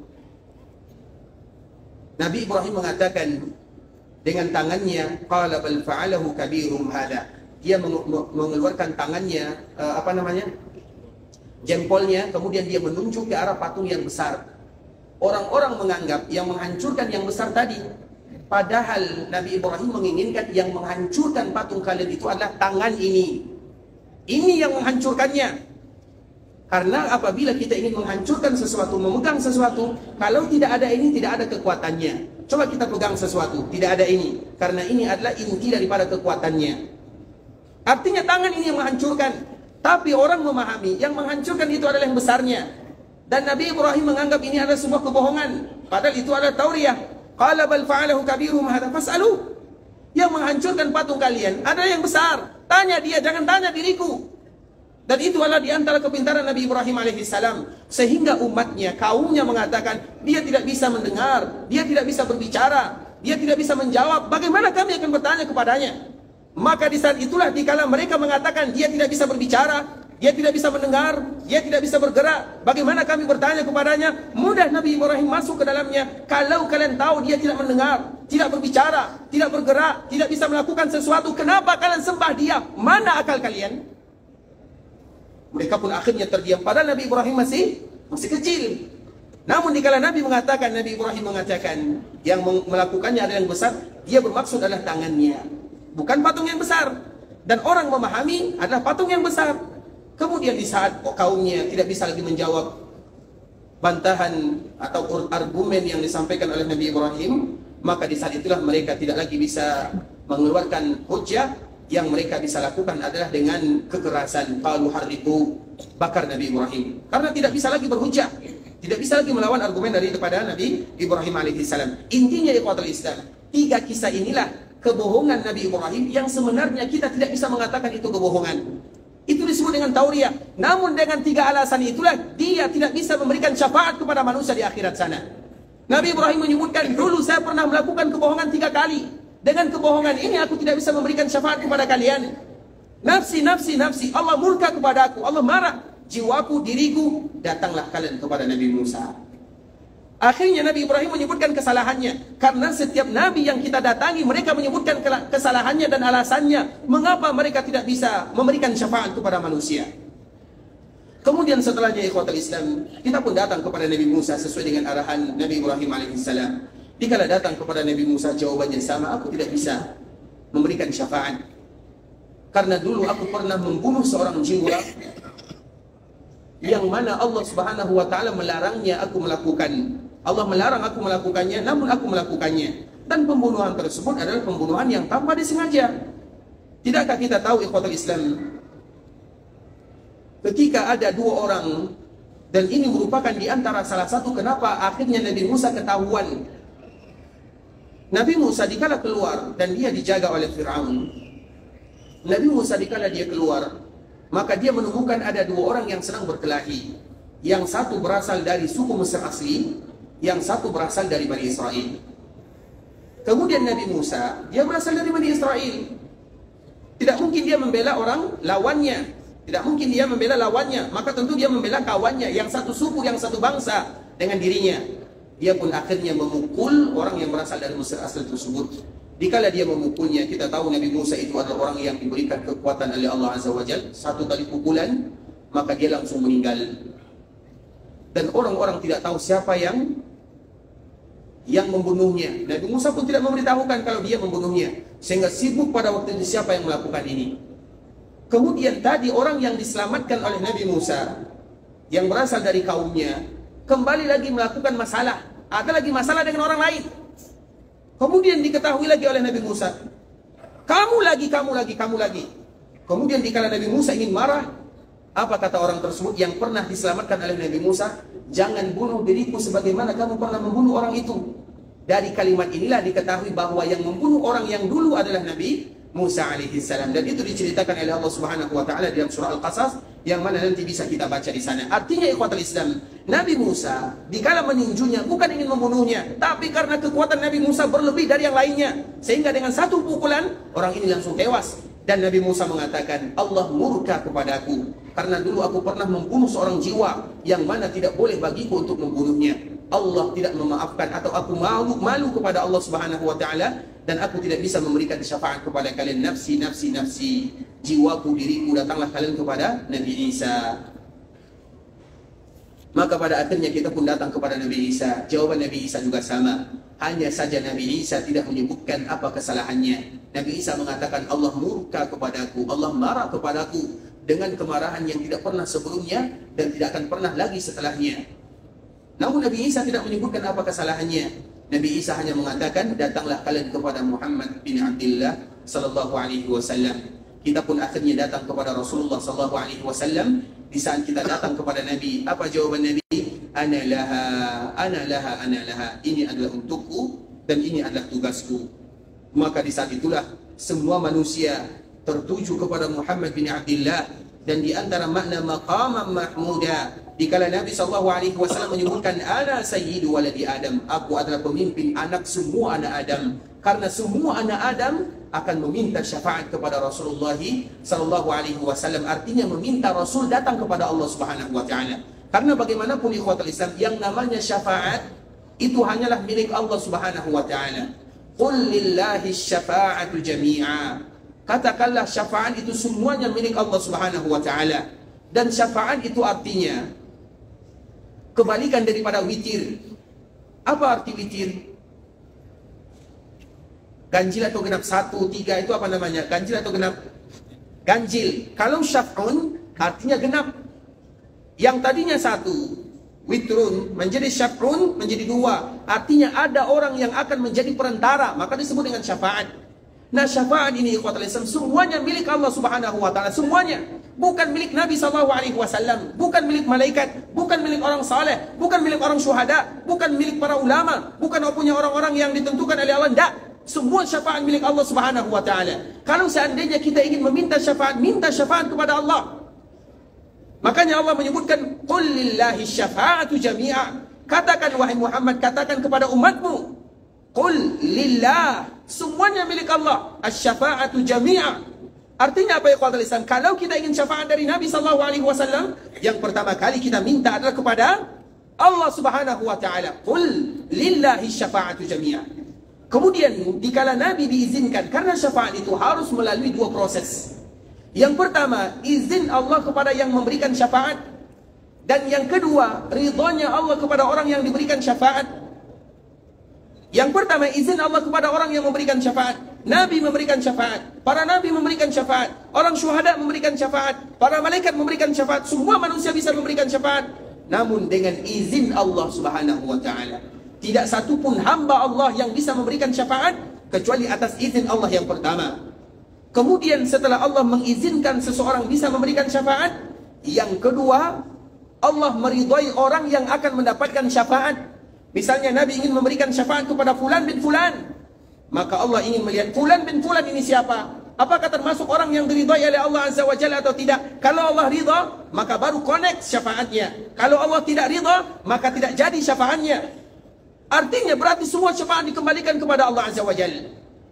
Nabi Ibrahim mengatakan dengan tangannya, qala bal fa'alahu kabiruhum hadha. Dia mengeluarkan tangannya, uh, apa namanya, jempolnya, kemudian dia menunjuk ke arah patung yang besar. Orang-orang menganggap yang menghancurkan yang besar tadi, padahal Nabi Ibrahim menginginkan yang menghancurkan patung kalian itu adalah tangan ini. Ini yang menghancurkannya. Karena apabila kita ingin menghancurkan sesuatu, memegang sesuatu, kalau tidak ada ini, tidak ada kekuatannya. Coba kita pegang sesuatu, tidak ada ini, karena ini adalah inti daripada kekuatannya. Artinya tangan ini yang menghancurkan. Tapi orang memahami yang menghancurkan itu adalah yang besarnya. Dan Nabi Ibrahim menganggap ini adalah sebuah kebohongan, padahal itu adalah tauriyah. Qala bal fa'alahu kabiruhum hadza fas'alu. Yang menghancurkan patung kalian adalah yang besar. Tanya dia, jangan tanya diriku. Dan itu adalah di antara kepintaran Nabi Ibrahim alaihissalam. Sehingga umatnya, kaumnya mengatakan, dia tidak bisa mendengar, dia tidak bisa berbicara, dia tidak bisa menjawab. Bagaimana kami akan bertanya kepadanya? Maka di saat itulah dikala mereka mengatakan dia tidak bisa berbicara, dia tidak bisa mendengar, dia tidak bisa bergerak, bagaimana kami bertanya kepadanya? Mudah Nabi Ibrahim masuk ke dalamnya. Kalau kalian tahu dia tidak mendengar, tidak berbicara, tidak bergerak, tidak bisa melakukan sesuatu, kenapa kalian sembah dia? Mana akal kalian? Mereka pun akhirnya terdiam, padahal Nabi Ibrahim masih masih kecil. Namun dikala Nabi mengatakan, Nabi Ibrahim mengatakan yang melakukannya adalah yang besar, dia bermaksud adalah tangannya, bukan patung yang besar. Dan orang memahami adalah patung yang besar. Kemudian di saat kaumnya tidak bisa lagi menjawab bantahan atau argumen yang disampaikan oleh Nabi Ibrahim, maka di saat itulah mereka tidak lagi bisa mengeluarkan hujjah. Yang mereka bisa lakukan adalah dengan kekerasan. Qalu harriqu, bakar Nabi Ibrahim, karena tidak bisa lagi berhujjah, tidak bisa lagi melawan argumen daripada Nabi Ibrahim alaihissalam. Intinya ikhwatul Islam, tiga kisah inilah kebohongan Nabi Ibrahim yang sebenarnya kita tidak bisa mengatakan itu kebohongan. Itu disebut dengan tauriah. Namun dengan tiga alasan itulah dia tidak bisa memberikan syafaat kepada manusia di akhirat sana. Nabi Ibrahim menyebutkan, dulu saya pernah melakukan kebohongan tiga kali. Dengan kebohongan ini aku tidak bisa memberikan syafaat kepada kalian. Nafsi, nafsi, nafsi. Allah murka kepada aku. Allah marah. Jiwaku, diriku. Datanglah kalian kepada Nabi Musa. Akhirnya Nabi Ibrahim menyebutkan kesalahannya. Karena setiap Nabi yang kita datangi, mereka menyebutkan kesalahannya dan alasannya. Mengapa mereka tidak bisa memberikan syafaat kepada manusia. Kemudian setelahnya ikhwatul Islam, kita pun datang kepada Nabi Musa sesuai dengan arahan Nabi Ibrahim alaihissalam. Dikala datang kepada Nabi Musa, jawabannya sama, aku tidak bisa memberikan syafaat. Karena dulu aku pernah membunuh seorang jiwa yang mana Allah Subhanahu wa taala melarangnya aku melakukan. Allah melarang aku melakukannya, namun aku melakukannya. Dan pembunuhan tersebut adalah pembunuhan yang tanpa disengaja. Tidakkah kita tahu ikhwatul Islam, ketika ada dua orang, dan ini merupakan di antara salah satu kenapa akhirnya Nabi Musa ketahuan. Nabi Musa dikala keluar dan dia dijaga oleh Fir'aun. Nabi Musa dikala dia keluar, maka dia menemukan ada dua orang yang sedang berkelahi. Yang satu berasal dari suku Mesir asli, yang satu berasal dari Bani Israel. Kemudian Nabi Musa, dia berasal dari Bani Israel. Tidak mungkin dia membela orang lawannya. Tidak mungkin dia membela lawannya. Maka tentu dia membela kawannya, yang satu suku, yang satu bangsa dengan dirinya. Dia pun akhirnya memukul orang yang berasal dari Mesir asli tersebut. Dikala dia memukulnya, kita tahu Nabi Musa itu adalah orang yang diberikan kekuatan oleh Allah Azza wa Jalla. Satu kali pukulan, maka dia langsung meninggal. Dan orang-orang tidak tahu siapa yang yang membunuhnya. Nabi Musa pun tidak memberitahukan kalau dia membunuhnya, sehingga sibuk pada waktu itu siapa yang melakukan ini. Kemudian tadi orang yang diselamatkan oleh Nabi Musa, yang berasal dari kaumnya, kembali lagi melakukan masalah. Ada lagi masalah dengan orang lain. Kemudian diketahui lagi oleh Nabi Musa, kamu lagi, kamu lagi, kamu lagi. Kemudian dikala Nabi Musa ingin marah, apa kata orang tersebut yang pernah diselamatkan oleh Nabi Musa? Jangan bunuh diriku sebagaimana kamu pernah membunuh orang itu. Dari kalimat inilah diketahui bahwa yang membunuh orang yang dulu adalah Nabi Musa alaihissalam. Dan itu diceritakan oleh Allah Subhanahu wa taala dalam surah Al-Qasas, yang mana nanti bisa kita baca di sana. Artinya ikhwatul Islam, Nabi Musa dikala meninjunya bukan ingin membunuhnya, tapi karena kekuatan Nabi Musa berlebih dari yang lainnya, sehingga dengan satu pukulan orang ini langsung tewas. Dan Nabi Musa mengatakan, Allah murka kepadaku karena dulu aku pernah membunuh seorang jiwa yang mana tidak boleh bagiku untuk membunuhnya. Allah tidak memaafkan, atau aku malu malu kepada Allah Subhanahu wa taala, dan aku tidak bisa memberikan syafaat kepada kalian. Nafsi, nafsi, nafsi, jiwaku, diriku, datanglah kalian kepada Nabi Isa. Maka pada akhirnya kita pun datang kepada Nabi Isa. Jawaban Nabi Isa juga sama. Hanya saja Nabi Isa tidak menyebutkan apa kesalahannya. Nabi Isa mengatakan, Allah murka kepadaku, Allah marah kepadaku dengan kemarahan yang tidak pernah sebelumnya dan tidak akan pernah lagi setelahnya. Namun Nabi Isa tidak menyebutkan apa kesalahannya. Nabi Isa hanya mengatakan, datanglah kalian kepada Muhammad bin Abdullah sallallahu alaihi wasallam. Kita pun akhirnya datang kepada Rasulullah sallallahu alaihi wasallam. Di saat kita datang kepada Nabi, apa jawaban Nabi? Ana laha, ana laha, ana laha. Ini adalah untukku dan ini adalah tugasku. Maka di saat itulah semua manusia tertuju kepada Muhammad bin Abdullah. Dan di antara makna maqaman mahmuda, dikala Nabi sallallahu alaihi wasallam menyebutkan, ana sayyidu waladi Adam, aku adalah pemimpin anak semua anak Adam. Karena semua anak Adam akan meminta syafaat kepada Rasulullah sallallahu alaihi wasallam. Artinya meminta Rasul datang kepada Allah Subhanahu wa taala. Karena bagaimanapun ikhwatul Islam, yang namanya syafaat itu hanyalah milik Allah Subhanahu wa taala. Qul lillahi syafa'atu jami'a. Katakanlah syafaat itu semuanya milik Allah Subhanahu wa taala. Dan syafaat itu artinya kebalikan daripada witir. Apa arti witir? Ganjil atau genap, satu, tiga, itu apa namanya? Ganjil atau genap? Ganjil. Kalau syaf'un artinya genap. Yang tadinya satu, witrun, menjadi syaf'un, menjadi dua. Artinya ada orang yang akan menjadi perantara, maka disebut dengan syafaat. Nah, syafaat ini ikhwatul Islam semuanya milik Allah Subhanahu wa taala, semuanya. Bukan milik Nabi sallallahu alaihi wasallam, bukan milik malaikat, bukan milik orang saleh, bukan milik orang syuhada, bukan milik para ulama, bukan punya orang-orang yang ditentukan oleh Allah. Tidak. Semua syafaat milik Allah Subhanahu wa taala. Kalau seandainya kita ingin meminta syafaat, minta syafaat kepada Allah. Makanya Allah menyebutkan qul lillahi syafa'atu jami'a. Katakan wahai Muhammad, katakan kepada umatmu, qul lillah, semuanya milik Allah, asy-syafa'atu jami'a. Artinya apa ya ikhwatul Islam? Kalau kita ingin syafaat dari Nabi sallallahu alaihi wasallam, yang pertama kali kita minta adalah kepada Allah Subhanahu wa taala. Qul lillahi syafa'atu jami'a. Kemudian dikala Nabi diizinkan, karena syafaat itu harus melalui dua proses. Yang pertama, izin Allah kepada yang memberikan syafaat. Dan yang kedua, ridhonya Allah kepada orang yang diberikan syafaat. Yang pertama, izin Allah kepada orang yang memberikan syafaat. Nabi memberikan syafaat, para nabi memberikan syafaat, orang syuhada memberikan syafaat, para malaikat memberikan syafaat, semua manusia bisa memberikan syafaat. Namun dengan izin Allah Subhanahu wa taala. Tidak satu pun hamba Allah yang bisa memberikan syafaat kecuali atas izin Allah yang pertama. Kemudian setelah Allah mengizinkan seseorang bisa memberikan syafaat, yang kedua, Allah meridhai orang yang akan mendapatkan syafaat. Misalnya Nabi ingin memberikan syafaat kepada fulan bin fulan, maka Allah ingin melihat fulan bin fulan ini siapa? Apakah termasuk orang yang diridhai oleh Allah Azza wa Jalla atau tidak? Kalau Allah ridha, maka baru connect syafaatnya. Kalau Allah tidak ridha, maka tidak jadi syafaatnya. Artinya berarti semua syafaat dikembalikan kepada Allah Azza wa Jalla.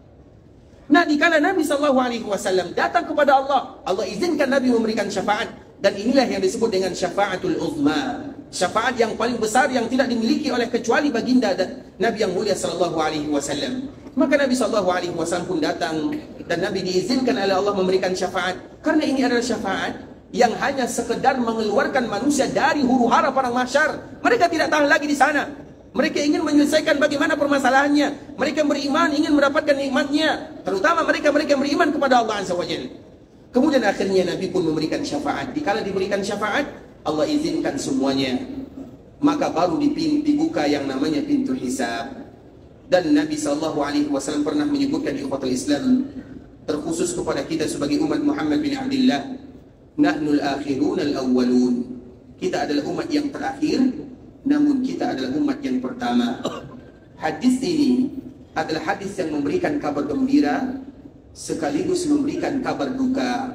Nah, dikala Nabi sallallahu alaihi wasallam datang kepada Allah, Allah izinkan Nabi memberikan syafaat, dan inilah yang disebut dengan syafaatul uzma. Syafaat yang paling besar yang tidak dimiliki oleh kecuali baginda dan Nabi yang mulia sallallahu alaihi wasallam. Maka Nabi sallallahu alaihi wasallam pun datang dan Nabi diizinkan oleh Allah memberikan syafaat, karena ini adalah syafaat yang hanya sekedar mengeluarkan manusia dari huru-hara padang mahsyar. Mereka tidak tahan lagi di sana. Mereka ingin menyelesaikan bagaimana permasalahannya. Mereka beriman, ingin mendapatkan nikmatnya. Terutama mereka-mereka yang beriman kepada Allah Azza wa Jalla. Kemudian akhirnya Nabi pun memberikan syafaat. Dikala diberikan syafaat, Allah izinkan semuanya. Maka baru dibuka yang namanya pintu hisab. Dan Nabi sallallahu alaihi wasallam pernah menyebutkan ikhwatul Islam, terkhusus kepada kita sebagai umat Muhammad bin Abdullah, nahnul akhirun al-awwalun. Kita adalah umat yang terakhir, namun kita adalah umat yang pertama. Hadis ini adalah hadis yang memberikan kabar gembira sekaligus memberikan kabar duka.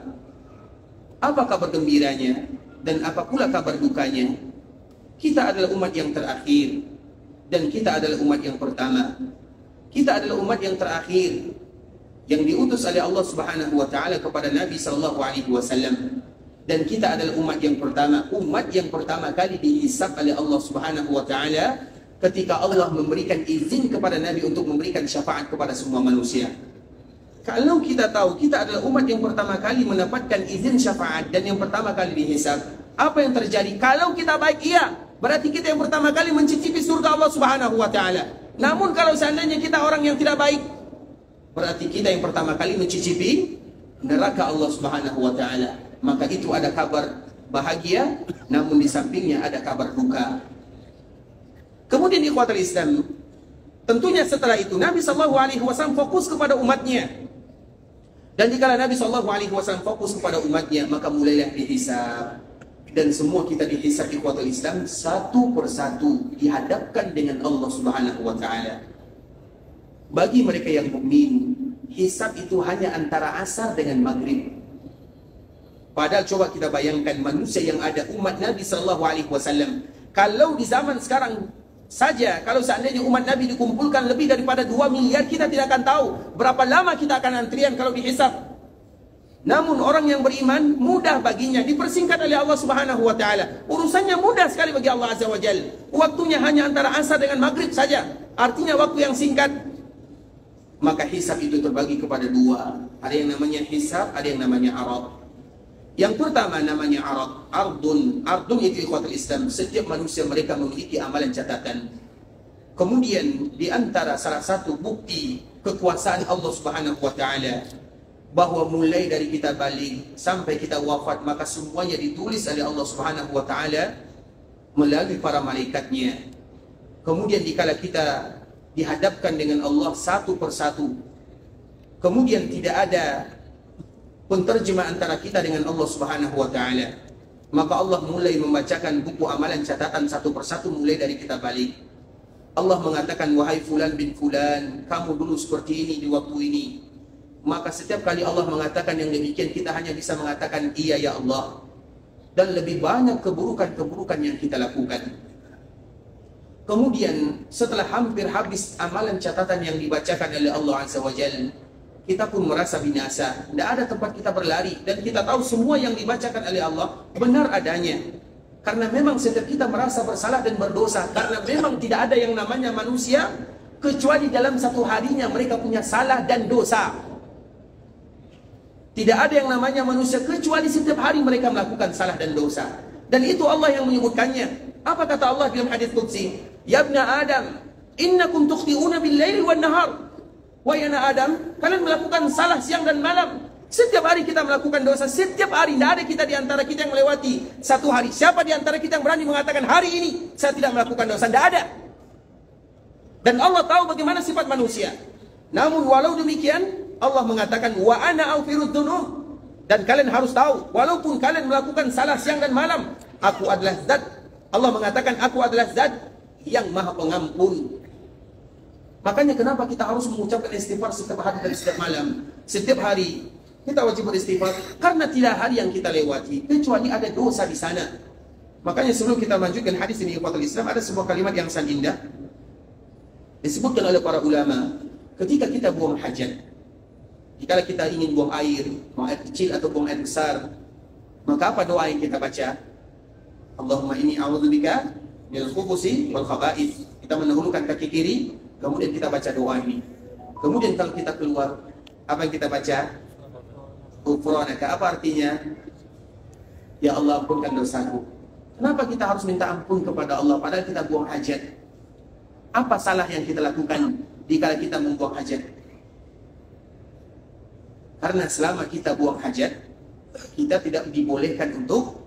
Apa kabar gembiranya dan apa pula kabar dukanya? Kita adalah umat yang terakhir dan kita adalah umat yang pertama. Kita adalah umat yang terakhir yang diutus oleh Allah Subhanahu wa taala kepada Nabi sallallahu alaihi wasallam, dan kita adalah umat yang pertama, umat yang pertama kali dihisab oleh Allah Subhanahu wa taala ketika Allah memberikan izin kepada Nabi untuk memberikan syafaat kepada semua manusia. Kalau kita tahu kita adalah umat yang pertama kali mendapatkan izin syafaat dan yang pertama kali dihisab, apa yang terjadi? Kalau kita baik, iya, berarti kita yang pertama kali mencicipi surga Allah Subhanahu wa taala. Namun kalau seandainya kita orang yang tidak baik, berarti kita yang pertama kali mencicipi neraka Allah Subhanahu wa taala. Maka itu ada kabar bahagia, namun di sampingnya ada kabar duka. Kemudian ikhwatul Islam, tentunya setelah itu Nabi sallallahu alaihi wasallam fokus kepada umatnya. Dan jika Nabi sallallahu alaihi wasallam fokus kepada umatnya, maka mulailah dihisab. Dan semua kita dihisab ikhwatul Islam satu persatu, dihadapkan dengan Allah Subhanahu wa taala. Bagi mereka yang mukmin, hisab itu hanya antara asar dengan maghrib. Padahal coba kita bayangkan manusia yang ada, umat Nabi sallallahu alaihi wasallam. Kalau di zaman sekarang saja, kalau seandainya umat Nabi dikumpulkan lebih daripada dua miliar, kita tidak akan tahu berapa lama kita akan antrian kalau dihisab. Namun orang yang beriman mudah baginya, dipersingkat oleh Allah Subhanahu wa taala. Urusannya mudah sekali bagi Allah Azza wa Jalla. Waktunya hanya antara asar dengan maghrib saja. Artinya waktu yang singkat. Maka hisab itu terbagi kepada dua. Ada yang namanya hisab, ada yang namanya arad. Yang pertama namanya arad. Ardun, ardun itu ikhwatul Islam. Setiap manusia mereka memiliki amalan catatan. Kemudian di antara salah satu bukti kekuasaan Allah Subhanahu wa taala, bahwa mulai dari kita balik sampai kita wafat, maka semuanya ditulis oleh Allah Subhanahu wa taala melalui para malaikatnya. Kemudian dikala kita dihadapkan dengan Allah satu persatu, kemudian tidak ada penterjemah antara kita dengan Allah Subhanahu wa taala, maka Allah mulai membacakan buku amalan catatan satu persatu mulai dari kita balik. Allah mengatakan, wahai fulan bin fulan, kamu dulu seperti ini di waktu ini. Maka setiap kali Allah mengatakan yang demikian, kita hanya bisa mengatakan iya ya Allah. Dan lebih banyak keburukan-keburukan yang kita lakukan. Kemudian setelah hampir habis amalan catatan yang dibacakan oleh Allah Azza wa Jalla, kita pun merasa binasa. Tidak ada tempat kita berlari. Dan kita tahu semua yang dibacakan oleh Allah benar adanya. Karena memang setiap kita merasa bersalah dan berdosa. Karena memang tidak ada yang namanya manusia kecuali dalam satu harinya mereka punya salah dan dosa. Tidak ada yang namanya manusia kecuali setiap hari mereka melakukan salah dan dosa. Dan itu Allah yang menyebutkannya. Apa kata Allah dalam hadis qudsi? Ya ibna Adam, innakum tukhti'una bil-laili wan-nahar. Wahai anak Adam, kalian melakukan salah siang dan malam. Setiap hari kita melakukan dosa. Setiap hari, tidak ada kita di antara kita yang melewati satu hari. Siapa di antara kita yang berani mengatakan hari ini saya tidak melakukan dosa? Tidak ada. Dan Allah tahu bagaimana sifat manusia. Namun walau demikian, Allah mengatakan wa ana aghfirudz dzunub. Dan kalian harus tahu, walaupun kalian melakukan salah siang dan malam, aku adalah zat. Allah mengatakan aku adalah zat yang maha pengampun. Makanya kenapa kita harus mengucapkan istighfar setiap hari dan setiap malam. Setiap hari kita wajib beristighfar. Karena tidak hari yang kita lewati kecuali ada dosa di sana. Makanya sebelum kita lanjutkan hadis ini ikhwatul Islam, ada sebuah kalimat yang sangat indah disebutkan oleh para ulama. Ketika kita buang hajat, jika kita ingin buang air, buang air kecil atau buang air besar, maka apa doa yang kita baca? Allahumma inni a'udzubika minal khubuthi wal khaba'ith. Kita mendahulukan kaki kiri, kemudian kita baca doa ini. Kemudian kalau kita keluar, apa yang kita baca? Ghufranaka. Apa artinya? Ya Allah, ampunkan dosaku. Kenapa kita harus minta ampun kepada Allah padahal kita buang hajat? Apa salah yang kita lakukan dikala kita membuang hajat? Karena selama kita buang hajat, kita tidak dibolehkan untuk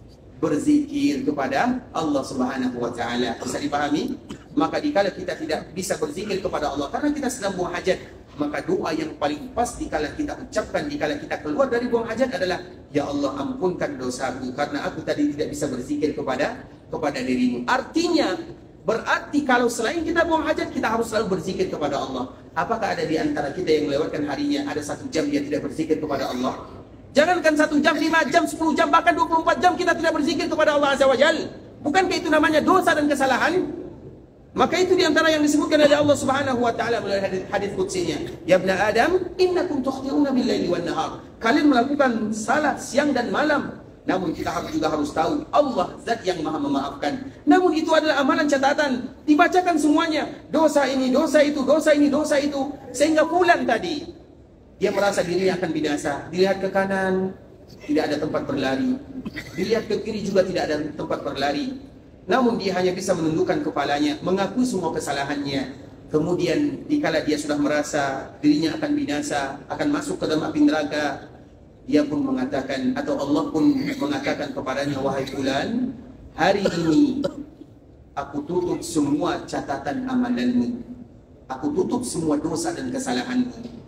berzikir kepada Allah Subhanahu wa taala. Bisa dipahami? Maka dikala kita tidak bisa berzikir kepada Allah karena kita sedang buang hajat, maka doa yang paling pas dikala kita ucapkan dikala kita keluar dari buang hajat adalah ya Allah, ampunkan dosaku karena aku tadi tidak bisa berzikir kepada kepada dirimu. Artinya berarti kalau selain kita buang hajat, kita harus selalu berzikir kepada Allah. Apakah ada di antara kita yang melewatkan harinya ada satu jam dia tidak berzikir kepada Allah? Jangankan satu jam, lima jam, sepuluh jam, bahkan dua puluh empat jam kita tidak berzikir kepada Allah Azza wa Jalla. Bukankah itu namanya dosa dan kesalahan? Maka itu di antara yang disebutkan oleh Allah Subhanahu wa taala melalui hadis hadis qudsiynya. Ya ibna Adam, innakum tukhti'una bil-laili wan-nahar. Kalian melakukan salah siang dan malam. Namun kita harus juga harus tahu Allah zat yang maha memaafkan. Namun itu adalah amalan catatan, dibacakan semuanya. Dosa ini, dosa itu, dosa ini, dosa itu. Sehingga fulan tadi dia merasa dirinya akan binasa. Dilihat ke kanan, tidak ada tempat berlari. Dilihat ke kiri juga tidak ada tempat berlari. Namun dia hanya bisa menundukkan kepalanya, mengakui semua kesalahannya. Kemudian dikala dia sudah merasa dirinya akan binasa, akan masuk ke dalam api neraka, dia pun mengatakan, atau Allah pun mengatakan kepadanya, wahai fulan, hari ini aku tutup semua catatan amalanmu. Aku tutup semua dosa dan kesalahanmu.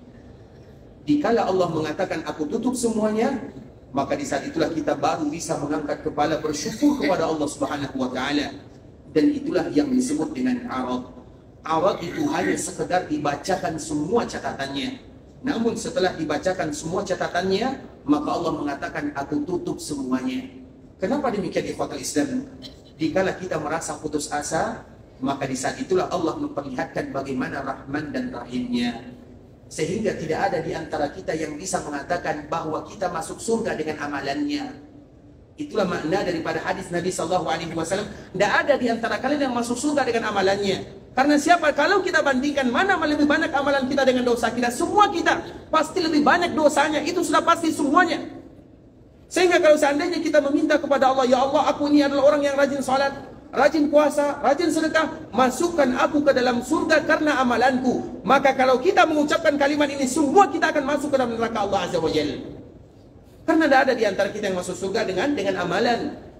Dikala Allah mengatakan aku tutup semuanya, maka di saat itulah kita baru bisa mengangkat kepala bersyukur kepada Allah Subhanahu wa taala. Dan itulah yang disebut dengan arad. Arad itu hanya sekedar dibacakan semua catatannya. Namun setelah dibacakan semua catatannya, maka Allah mengatakan aku tutup semuanya. Kenapa demikian ikhwatul Islam? Dikala kita merasa putus asa, maka di saat itulah Allah memperlihatkan bagaimana Rahman dan Rahimnya. Sehingga tidak ada di antara kita yang bisa mengatakan bahwa kita masuk surga dengan amalannya. Itulah makna daripada hadis Nabi sallallahu alaihi wasallam. Tidak ada di antara kalian yang masuk surga dengan amalannya. Karena siapa? Kalau kita bandingkan mana lebih banyak amalan kita dengan dosa kita, semua kita pasti lebih banyak dosanya. Itu sudah pasti semuanya. Sehingga kalau seandainya kita meminta kepada Allah, ya Allah, aku ini adalah orang yang rajin salat, rajin puasa, rajin sedekah, masukkan aku ke dalam surga karena amalanku. Maka kalau kita mengucapkan kalimat ini, semua kita akan masuk ke dalam neraka Allah Azza wa Jalla. Karena tidak ada di antara kita yang masuk surga dengan dengan amalan.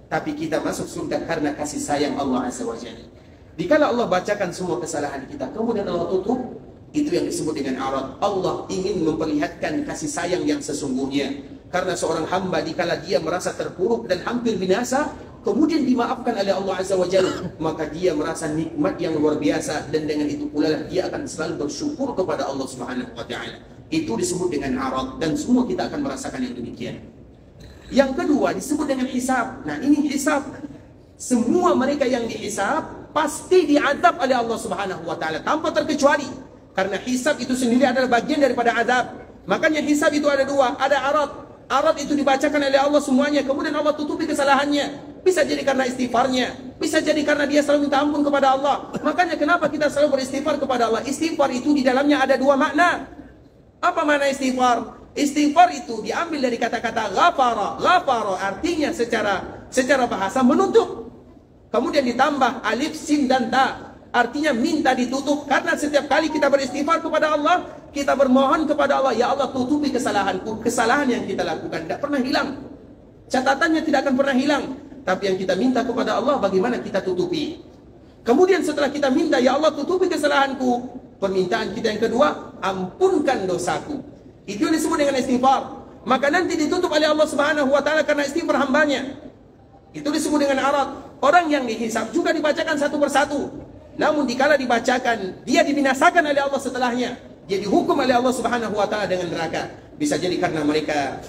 tapi kita masuk surga karena kasih sayang Allah Azza wa Jalla. Dikala Allah bacakan semua kesalahan kita, kemudian Allah tutup, itu yang disebut dengan arad. Allah ingin memperlihatkan kasih sayang yang sesungguhnya. Karena seorang hamba dikala dia merasa terpuruk dan hampir binasa, kemudian dimaafkan oleh Allah Azza wa Jalla, maka dia merasa nikmat yang luar biasa, dan dengan itu pula dia akan selalu bersyukur kepada Allah Subhanahu wa taala. Itu disebut dengan arad, dan semua kita akan merasakan yang demikian. Yang kedua disebut dengan hisab. Nah, ini hisab. Semua mereka yang dihisab pasti diazab oleh Allah Subhanahu wa taala tanpa terkecuali. Karena hisab itu sendiri adalah bagian daripada azab. Makanya hisab itu ada dua, ada arad. Arad itu dibacakan oleh Allah semuanya, kemudian Allah tutupi kesalahannya. Bisa jadi karena istighfarnya, bisa jadi karena dia selalu minta ampun kepada Allah. Makanya kenapa kita selalu beristighfar kepada Allah? Istighfar itu di dalamnya ada dua makna. Apa makna istighfar? Istighfar itu diambil dari kata-kata ghafara. Ghafara artinya secara secara bahasa menutup. Kemudian ditambah alif, sin, dan ta. Artinya minta ditutup. Karena setiap kali kita beristighfar kepada Allah, kita bermohon kepada Allah, ya Allah tutupi kesalahanku. Kesalahan yang kita lakukan tidak pernah hilang. Catatannya tidak akan pernah hilang. Tapi yang kita minta kepada Allah, bagaimana kita tutupi. Kemudian setelah kita minta, ya Allah tutupi kesalahanku, permintaan kita yang kedua, ampunkan dosaku. Itu yang disebut dengan istighfar. Maka nanti ditutup oleh Allah Subhanahu wa taala karena istighfar hambanya. Itu disebut dengan arad. Orang yang dihisab juga dibacakan satu persatu. Namun dikala dibacakan, dia dibinasakan oleh Allah setelahnya. Dia dihukum oleh Allah Subhanahu wa taala dengan neraka. Bisa jadi karena mereka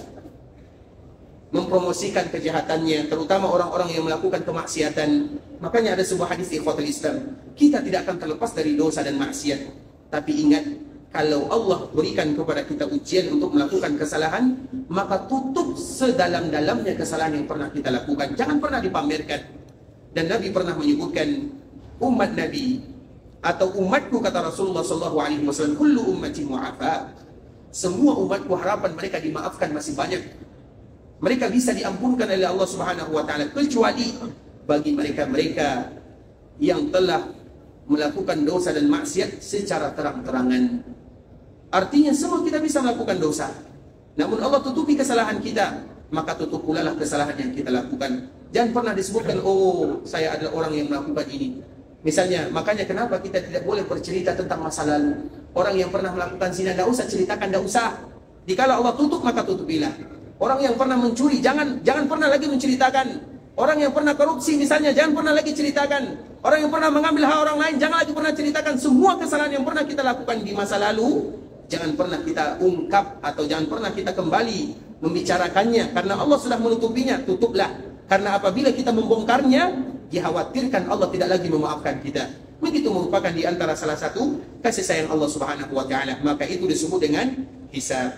mempromosikan kejahatannya, terutama orang-orang yang melakukan kemaksiatan. Makanya ada sebuah hadis ikhwatul Islam, kita tidak akan terlepas dari dosa dan maksiat. Tapi ingat, kalau Allah berikan kepada kita ujian untuk melakukan kesalahan, maka tutup sedalam-dalamnya kesalahan yang pernah kita lakukan. Jangan pernah dipamerkan. Dan Nabi pernah menyebutkan umat Nabi atau umatku, kata Rasulullah shallallahu alaihi wasallam, kullu ummati mu'afa. Semua umatku harapan mereka dimaafkan masih banyak. Mereka bisa diampunkan oleh Allah Subhanahu wa taala, kecuali bagi mereka-mereka yang telah melakukan dosa dan maksiat secara terang-terangan. Artinya semua kita bisa melakukan dosa, namun Allah tutupi kesalahan kita, maka tutup pula lah kesalahan yang kita lakukan. Jangan pernah disebutkan, oh saya adalah orang yang melakukan ini. Misalnya, makanya kenapa kita tidak boleh bercerita tentang masa lalu. Orang yang pernah melakukan zina, tidak usah ceritakan, tidak usah. Dikala Allah tutup, maka tutupilah. Orang yang pernah mencuri, jangan jangan pernah lagi menceritakan. Orang yang pernah korupsi misalnya, jangan pernah lagi ceritakan. Orang yang pernah mengambil hak orang lain, jangan lagi pernah ceritakan. Semua kesalahan yang pernah kita lakukan di masa lalu, jangan pernah kita ungkap atau jangan pernah kita kembali membicarakannya. Karena Allah sudah menutupinya, tutuplah. Karena apabila kita membongkarnya, dikhawatirkan Allah tidak lagi memaafkan kita. Begitu merupakan di antara salah satu kasih sayang Allah Subhanahu wa taala. Maka itu disebut dengan hisab.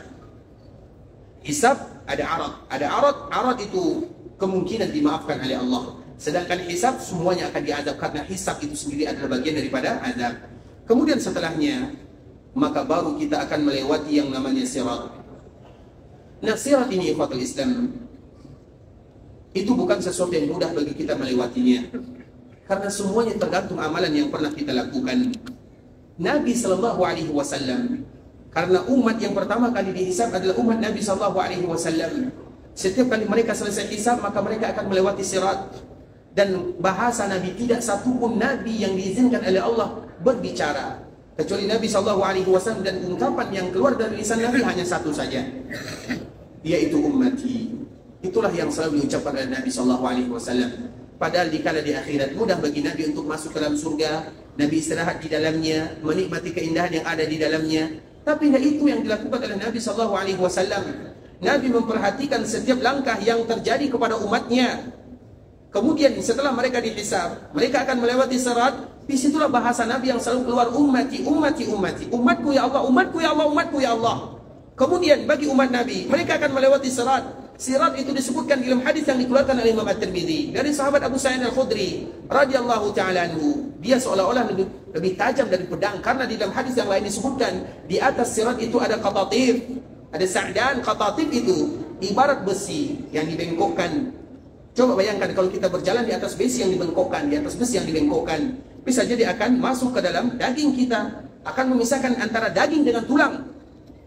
Hisab ada arad. Ada arad, arad itu kemungkinan dimaafkan oleh Allah. Sedangkan hisab semuanya akan diazab, karena hisab itu sendiri adalah bagian daripada azab. Kemudian setelahnya, maka baru kita akan melewati yang namanya sirat. Nah, sirat ini ikhwatul Islam, itu bukan sesuatu yang mudah bagi kita melewatinya, karena semuanya tergantung amalan yang pernah kita lakukan. Nabi Shallallahu Alaihi Wasallam, karena umat yang pertama kali dihisab adalah umat Nabi Shallallahu Alaihi Wasallam. Setiap kali mereka selesai hisab, maka mereka akan melewati sirat. Dan bahasa Nabi, tidak satupun Nabi yang diizinkan oleh Allah berbicara kecuali Nabi Shallallahu Alaihi Wasallam, dan ungkapan yang keluar dari lisan Nabi hanya satu saja, yaitu ummati. Itulah yang selalu diucapkan oleh Nabi Shallallahu Alaihi Wasallam. Padahal dikala di akhirat mudah bagi Nabi untuk masuk ke dalam surga, Nabi istirahat di dalamnya, menikmati keindahan yang ada di dalamnya. Tapi tidak itu yang dilakukan oleh Nabi Shallallahu Alaihi Wasallam. Nabi memperhatikan setiap langkah yang terjadi kepada umatnya. Kemudian setelah mereka dihisab, mereka akan melewati sirat. Disitulah bahasa Nabi yang selalu keluar, ummati, ummati, ummati. Umatku ya Allah, umatku ya Allah, umatku ya Allah. Kemudian bagi umat Nabi, mereka akan melewati sirat. Sirat itu disebutkan dalam hadis yang dikeluarkan oleh Imam At-Tirmidzi dari sahabat Abu Sa'id Al-Khudri radhiyallahu ta'ala anhu. Dia seolah-olah lebih, lebih tajam dari pedang, karena di dalam hadis yang lain disebutkan di atas sirat itu ada qatatif, ada sa'dan. Qatatif itu ibarat besi yang dibengkokkan. Coba bayangkan kalau kita berjalan di atas besi yang dibengkokkan, di atas besi yang dibengkokkan, bisa jadi akan masuk ke dalam daging kita, akan memisahkan antara daging dengan tulang.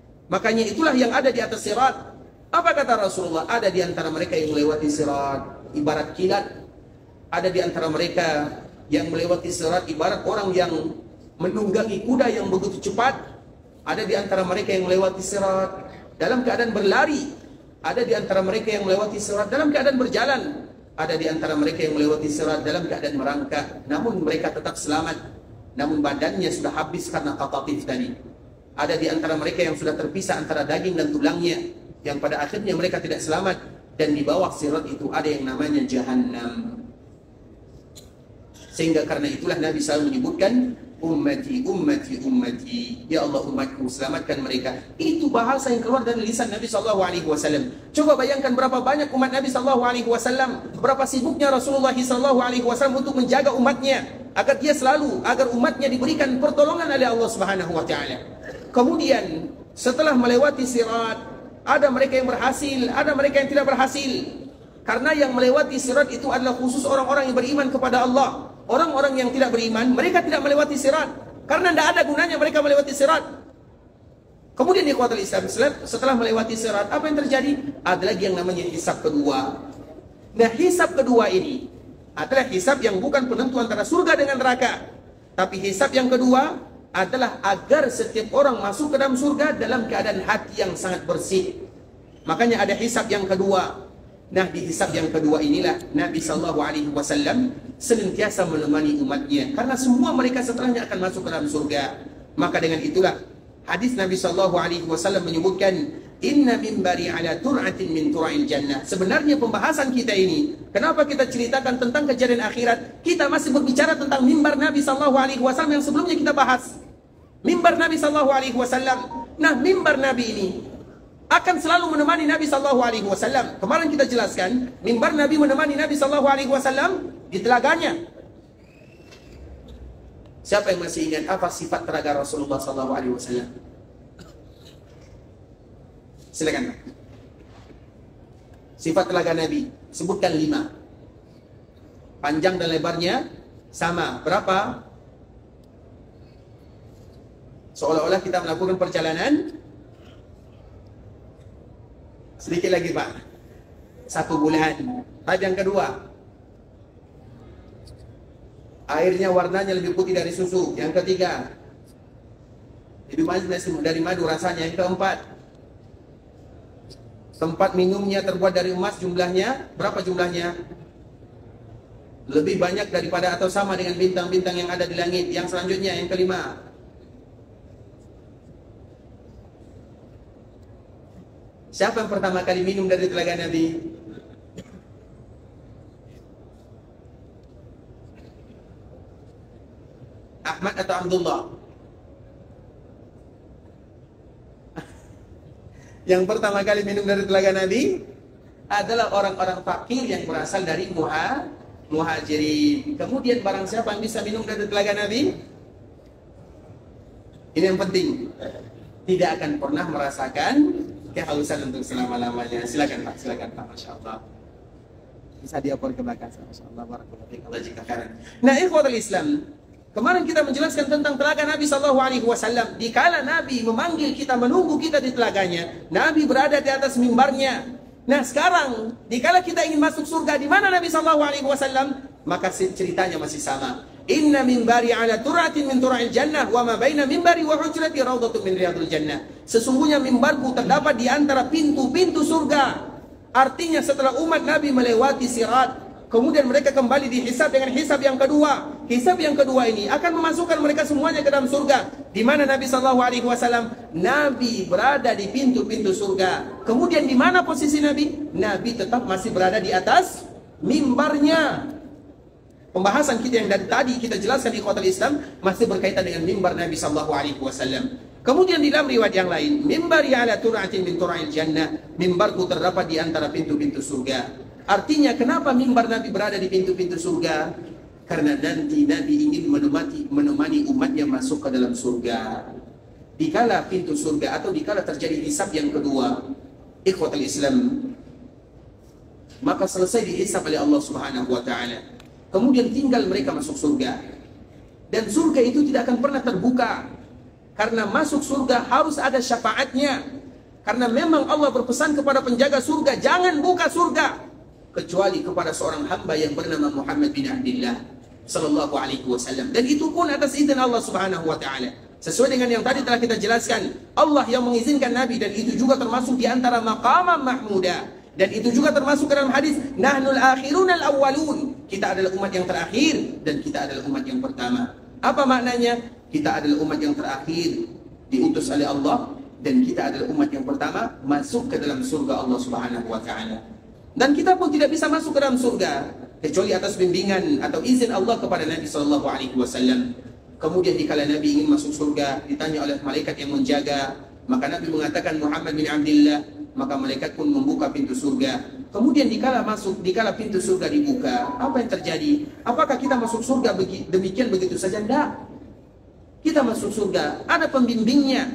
Makanya itulah yang ada di atas sirat. Apa kata Rasulullah? Ada di antara mereka yang melewati sirat, ibarat kilat. Ada di antara mereka yang melewati sirat ibarat orang yang menunggangi kuda yang begitu cepat. Ada di antara mereka yang melewati sirat dalam keadaan berlari. Ada di antara mereka yang melewati sirat dalam keadaan berjalan. Ada di antara mereka yang melewati sirat dalam keadaan merangkak. Namun mereka tetap selamat. Namun badannya sudah habis karena qatatif tadi. Ada di antara mereka yang sudah terpisah antara daging dan tulangnya, yang pada akhirnya mereka tidak selamat. Dan di bawah sirat itu ada yang namanya Jahannam. Sehingga karena itulah Nabi selalu menyebutkan ummati, ummati, ummati. Ya Allah umatku, selamatkan mereka. Itu bahasa yang keluar dari lisan Nabi sallallahu alaihi wasallam. Coba bayangkan berapa banyak umat Nabi sallallahu alaihi wasallam, berapa sibuknya Rasulullah sallallahu alaihi wasallam untuk menjaga umatnya, agar dia selalu, agar umatnya diberikan pertolongan oleh Allah Subhanahu wa taala. Kemudian setelah melewati sirat, ada mereka yang berhasil, ada mereka yang tidak berhasil. Karena yang melewati sirat itu adalah khusus orang-orang yang beriman kepada Allah. Orang-orang yang tidak beriman, mereka tidak melewati sirat. Karena tidak ada gunanya mereka melewati sirat. Kemudian di kuatal Islam, setelah melewati sirat, apa yang terjadi? Ada lagi yang namanya hisab kedua. Nah, hisab kedua ini adalah hisab yang bukan penentu antara surga dengan neraka. Tapi hisab yang kedua adalah agar setiap orang masuk ke dalam surga dalam keadaan hati yang sangat bersih. Makanya ada hisab yang kedua. Nah, di hisab yang kedua inilah Nabi sallallahu alaihi wasallam senantiasa menemani umatnya, karena semua mereka setelahnya akan masuk ke dalam surga. Maka dengan itulah hadis Nabi sallallahu alaihi wasallam menyebutkan, inna mimbari ala tur'atin min tura'il jannah. Sebenarnya pembahasan kita ini, kenapa kita ceritakan tentang kejadian akhirat, kita masih berbicara tentang mimbar Nabi sallallahu alaihi wasallam yang sebelumnya kita bahas. Mimbar Nabi sallallahu alaihi wasallam. Nah, mimbar Nabi ini akan selalu menemani Nabi sallallahu alaihi wasallam. Kemarin kita jelaskan, mimbar Nabi menemani Nabi sallallahu alaihi wasallam di telaganya. Siapa yang masih ingat apa sifat telaga Rasulullah sallallahu alaihi wasallam? Silakan. Sifat telaga Nabi, sebutkan lima. Panjang dan lebarnya sama. Berapa? Seolah-olah kita melakukan perjalanan. Sedikit lagi Pak, satu bulan. Ayat yang kedua, airnya warnanya lebih putih dari susu. Yang ketiga, lebih manis dari madu rasanya. Yang keempat, tempat minumnya terbuat dari emas. Jumlahnya, berapa jumlahnya? Lebih banyak daripada atau sama dengan bintang-bintang yang ada di langit. Yang selanjutnya, yang kelima, siapa yang pertama kali minum dari telaga Nabi? Ahmad atau Abdullah? Yang pertama kali minum dari telaga Nabi adalah orang-orang fakir yang berasal dari muha, muhajirin. Kemudian barang siapa yang bisa minum dari telaga Nabi? Ini yang penting. Tidak akan pernah merasakan kehausan untuk selama-lamanya. Silakan Pak, silakan Pak. Masya Allah. Bisa diapor ke belakang. Masya Allah. Barakallahu jika kanan. Nah, ikhwatul Islam, kemarin kita menjelaskan tentang telaga Nabi sallallahu alaihi wasallam. Dikala Nabi memanggil kita, menunggu kita di telaganya, Nabi berada di atas mimbarnya. Nah, sekarang dikala kita ingin masuk surga, di mana Nabi sallallahu alaihi wasallam? Maka ceritanya masih sama. Inna mimbari ala turatin min tura'il jannah wa ma baina mimbari wa hujrati raudhatun min riyadul jannah. Sesungguhnya mimbarku terdapat di antara pintu-pintu surga. Artinya setelah umat Nabi melewati sirat, kemudian mereka kembali dihisab dengan hisab yang kedua. Hisab yang kedua ini akan memasukkan mereka semuanya ke dalam surga. Di mana Nabi sallallahu alaihi wasallam? Nabi berada di pintu-pintu surga. Kemudian di mana posisi Nabi? Nabi tetap masih berada di atas mimbarnya. Pembahasan kita yang dari tadi kita jelaskan di Ikhwatul Islam masih berkaitan dengan mimbar Nabi sallallahu alaihi wasallam. Kemudian di dalam riwayat yang lain, mimbari ala tur'atin min tura'il jannah, mimbarku terdapat di antara pintu-pintu surga. Artinya kenapa mimbar Nabi berada di pintu-pintu surga? Karena nanti Nabi ingin menemani, menemani umatnya masuk ke dalam surga. Dikala pintu surga atau dikala terjadi hisab yang kedua, Ikhwatul Islam, maka selesai dihisab oleh Allah Subhanahu wa taala. Kemudian tinggal mereka masuk surga. Dan surga itu tidak akan pernah terbuka. Karena masuk surga harus ada syafaatnya. Karena memang Allah berpesan kepada penjaga surga, jangan buka surga. kecuali kepada seorang hamba yang bernama Muhammad bin Abdullah sallallahu alaihi wasallam. Dan itu pun atas izin Allah Subhanahu wa taala. Sesuai dengan yang tadi telah kita jelaskan, Allah yang mengizinkan Nabi, dan itu juga termasuk di antara maqamah mahmuda. Dan itu juga termasuk ke dalam hadis, nahnul akhirun al-awwalun. Kita adalah umat yang terakhir dan kita adalah umat yang pertama. Apa maknanya? Kita adalah umat yang terakhir diutus oleh Allah, dan kita adalah umat yang pertama masuk ke dalam surga Allah Subhanahu wa taala. Dan kita pun tidak bisa masuk ke dalam surga kecuali atas bimbingan atau izin Allah kepada Nabi sallallahu alaihi wasallam. Kemudian dikala Nabi ingin masuk surga, ditanya oleh malaikat yang menjaga, maka Nabi mengatakan Muhammad bin Abdullah, maka malaikat pun membuka pintu surga. Kemudian dikala masuk, dikala pintu surga dibuka, apa yang terjadi? Apakah kita masuk surga begi, demikian begitu saja? Tidak. Kita masuk surga, ada pembimbingnya.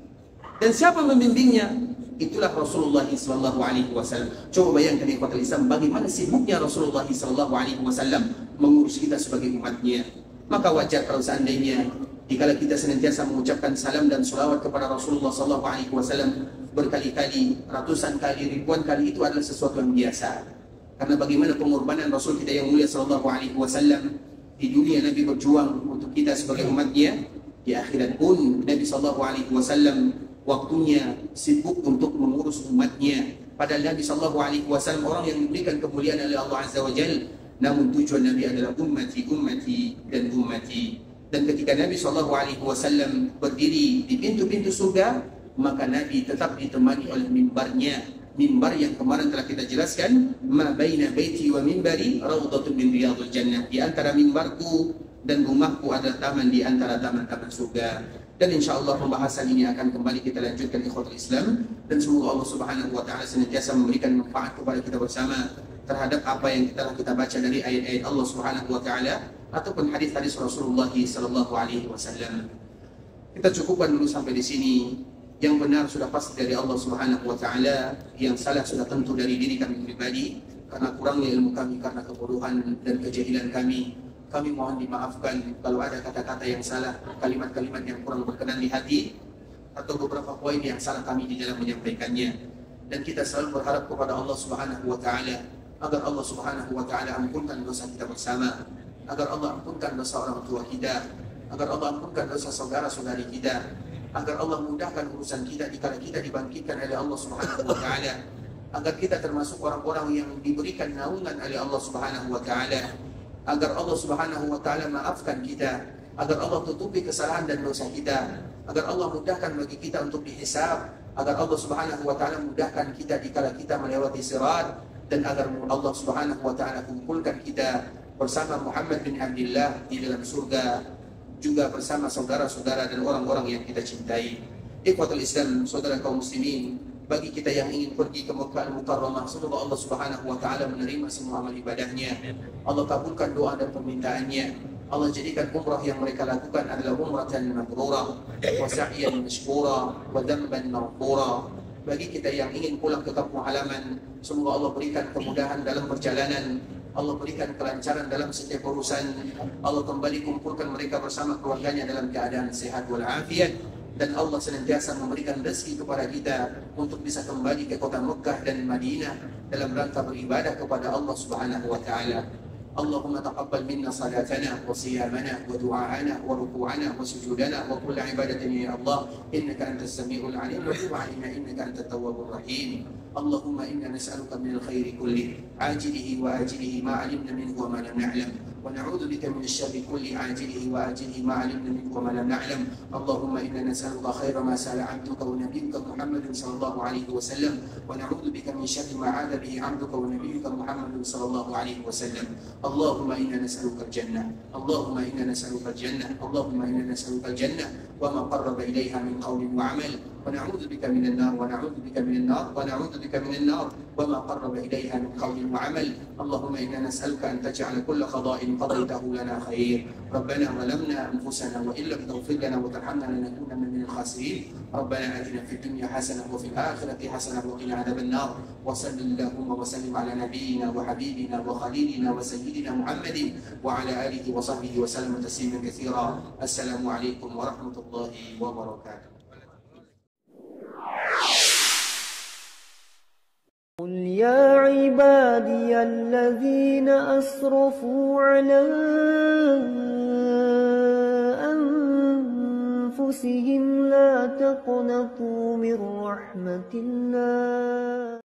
Dan siapa pembimbingnya? Itulah Rasulullah sallallahu alaihi wasallam. Coba bayangkan ikhwatul Islam, bagaimana sibuknya Rasulullah sallallahu alaihi wasallam mengurus kita sebagai umatnya. Maka wajar kalau seandainya dikala kita senantiasa mengucapkan salam dan salawat kepada Rasulullah sallallahu alaihi wasallam berkali-kali, ratusan kali, ribuan kali, itu adalah sesuatu yang biasa. Karena bagaimana pengorbanan Rasul kita yang mulia sallallahu alaihi wasallam. Di dunia Nabi berjuang untuk kita sebagai umatnya, di akhirat pun Nabi sallallahu alaihi wasallam waktunya sibuk untuk mengurus umatnya. Padahal Nabi sallallahu alaihi wasallam orang yang diberikan kemuliaan oleh Allah Azza wa Jalla, namun tujuan Nabi adalah ummati, ummati, dan ummati. Dan ketika Nabi sallallahu alaihi wasallam berdiri di pintu-pintu surga, maka Nabi tetap ditemani oleh mimbarnya, mimbar yang kemarin telah kita jelaskan, ma baina baiti wa mimbari raudhatun min riyadhil jannah. Di antara mimbarku dan rumahku adalah taman di antara taman-taman surga. Dan insya Allah pembahasan ini akan kembali kita lanjutkan ikhwatul Islam, dan semoga Allah Subhanahu wa taala senantiasa memberikan manfaat kepada kita bersama terhadap apa yang telah kita baca dari ayat-ayat Allah Subhanahu wa taala ataupun hadis-hadis Rasulullah sallallahu alaihi wasallam. Kita cukupkan dulu sampai di sini. Yang benar sudah pasti dari Allah Subhanahu wa taala, yang salah sudah tentu dari diri kami pribadi karena kurangnya ilmu kami, karena kebodohan dan kejahilan kami. Kami mohon dimaafkan kalau ada kata-kata yang salah, kalimat-kalimat yang kurang berkenan di hati, atau beberapa poin yang salah kami di dalam menyampaikannya. Dan kita selalu berharap kepada Allah Subhanahu wa taala agar Allah Subhanahu wa taala ampunkan dosa kita bersama, agar Allah ampunkan dosa orang tua kita, agar Allah ampunkan dosa saudara-saudari kita, agar Allah mudahkan urusan kita dikala kita dibangkitkan oleh Allah Subhanahu wa taala, agar kita termasuk orang-orang yang diberikan naungan oleh Allah Subhanahu wa taala, agar Allah Subhanahu wa taala maafkan kita, agar Allah tutupi kesalahan dan dosa kita, agar Allah mudahkan bagi kita untuk dihisab, agar Allah Subhanahu wa taala mudahkan kita dikala kita melewati sirat, dan agar Allah Subhanahu wa taala kumpulkan kita bersama Muhammad bin Abdullah di dalam surga, juga bersama saudara-saudara dan orang-orang yang kita cintai. Ikhwatul Islam, saudara kaum muslimin, bagi kita yang ingin pergi ke Makkah Al-Mukarramah, semoga Allah Subhanahu wa taala menerima semua amal ibadahnya. Allah kabulkan doa dan permintaannya. Allah jadikan umrah yang mereka lakukan adalah umratan mabrurah wa sa'yan mashkura wa dhanban maghfura. Bagi kita yang ingin pulang ke kampung halaman, semoga Allah berikan kemudahan dalam perjalanan, Allah berikan kelancaran dalam setiap urusan, Allah kembali kumpulkan mereka bersama keluarganya dalam keadaan sehat walafiat, dan Allah senantiasa memberikan rezeki kepada kita untuk bisa kembali ke kota Mekah dan Madinah dalam rangka beribadah kepada Allah Subhanahu wa taala. Allahumma taqabbal minna salatana wa siyamana wa du'aana wa ruku'ana wa sujudana wa kulla ibadatina ya Allah, innaka antas sami'ul 'alim wa tub 'alaina innaka antat tawwabur rahim. Allahumma inna nas'aluka minal khairi kulli ajilihi wa ajilihi ma 'alimna minhu wa ma lam na'lam, wa na'udzu bika min asy-syarri kulli ajilihi wa ajilihi ma 'alimna minhu wa ma lam na'lam. Allahumma inna nas'aluka khaira ma sa'ala 'abduka wa nabiyyuka Muhammadin sallallahu alaihi wasallam, wa na'udzu bika min syarri ma 'ada bihi 'abduka wa nabiyyuka Muhammadin sallallahu alaihi wasallam. Allahumma inna nas'aluka al-jannah, Allahumma inna nas'aluka al-jannah, Allahumma inna nas'aluka al-jannah wa ma qarraba ilayha min qawlin wa 'amal, wa na'udzu bika minan nar, wa na'udzu bika minan nar, wa na'udzu bika minan nar wa ma qarraba ilayha min qawlin wa 'amal. Allahumma inna nas'aluka an taj'ala kulla qada'in qadaytahu lana khair. Rabbana zalamna anfusana wa illam taghfir lana wa tarhamna lanakunanna minal khasirin. Rabbana atina fid dunya hasanah wa fil akhirati hasanah wa qina adzaban nar. Wa sallallahu wa sallim ala nabiyyina wa habibina wa khalilina wa sayyidina Muhammadin wa ala alihi wa sahbihi wa sallam tasliman katsira. Assalamu alaikum warahmatullahi wabarakatuh. قل يا عبادي الذين أسرفوا على أنفسهم لا تقنطوا من رحمة الله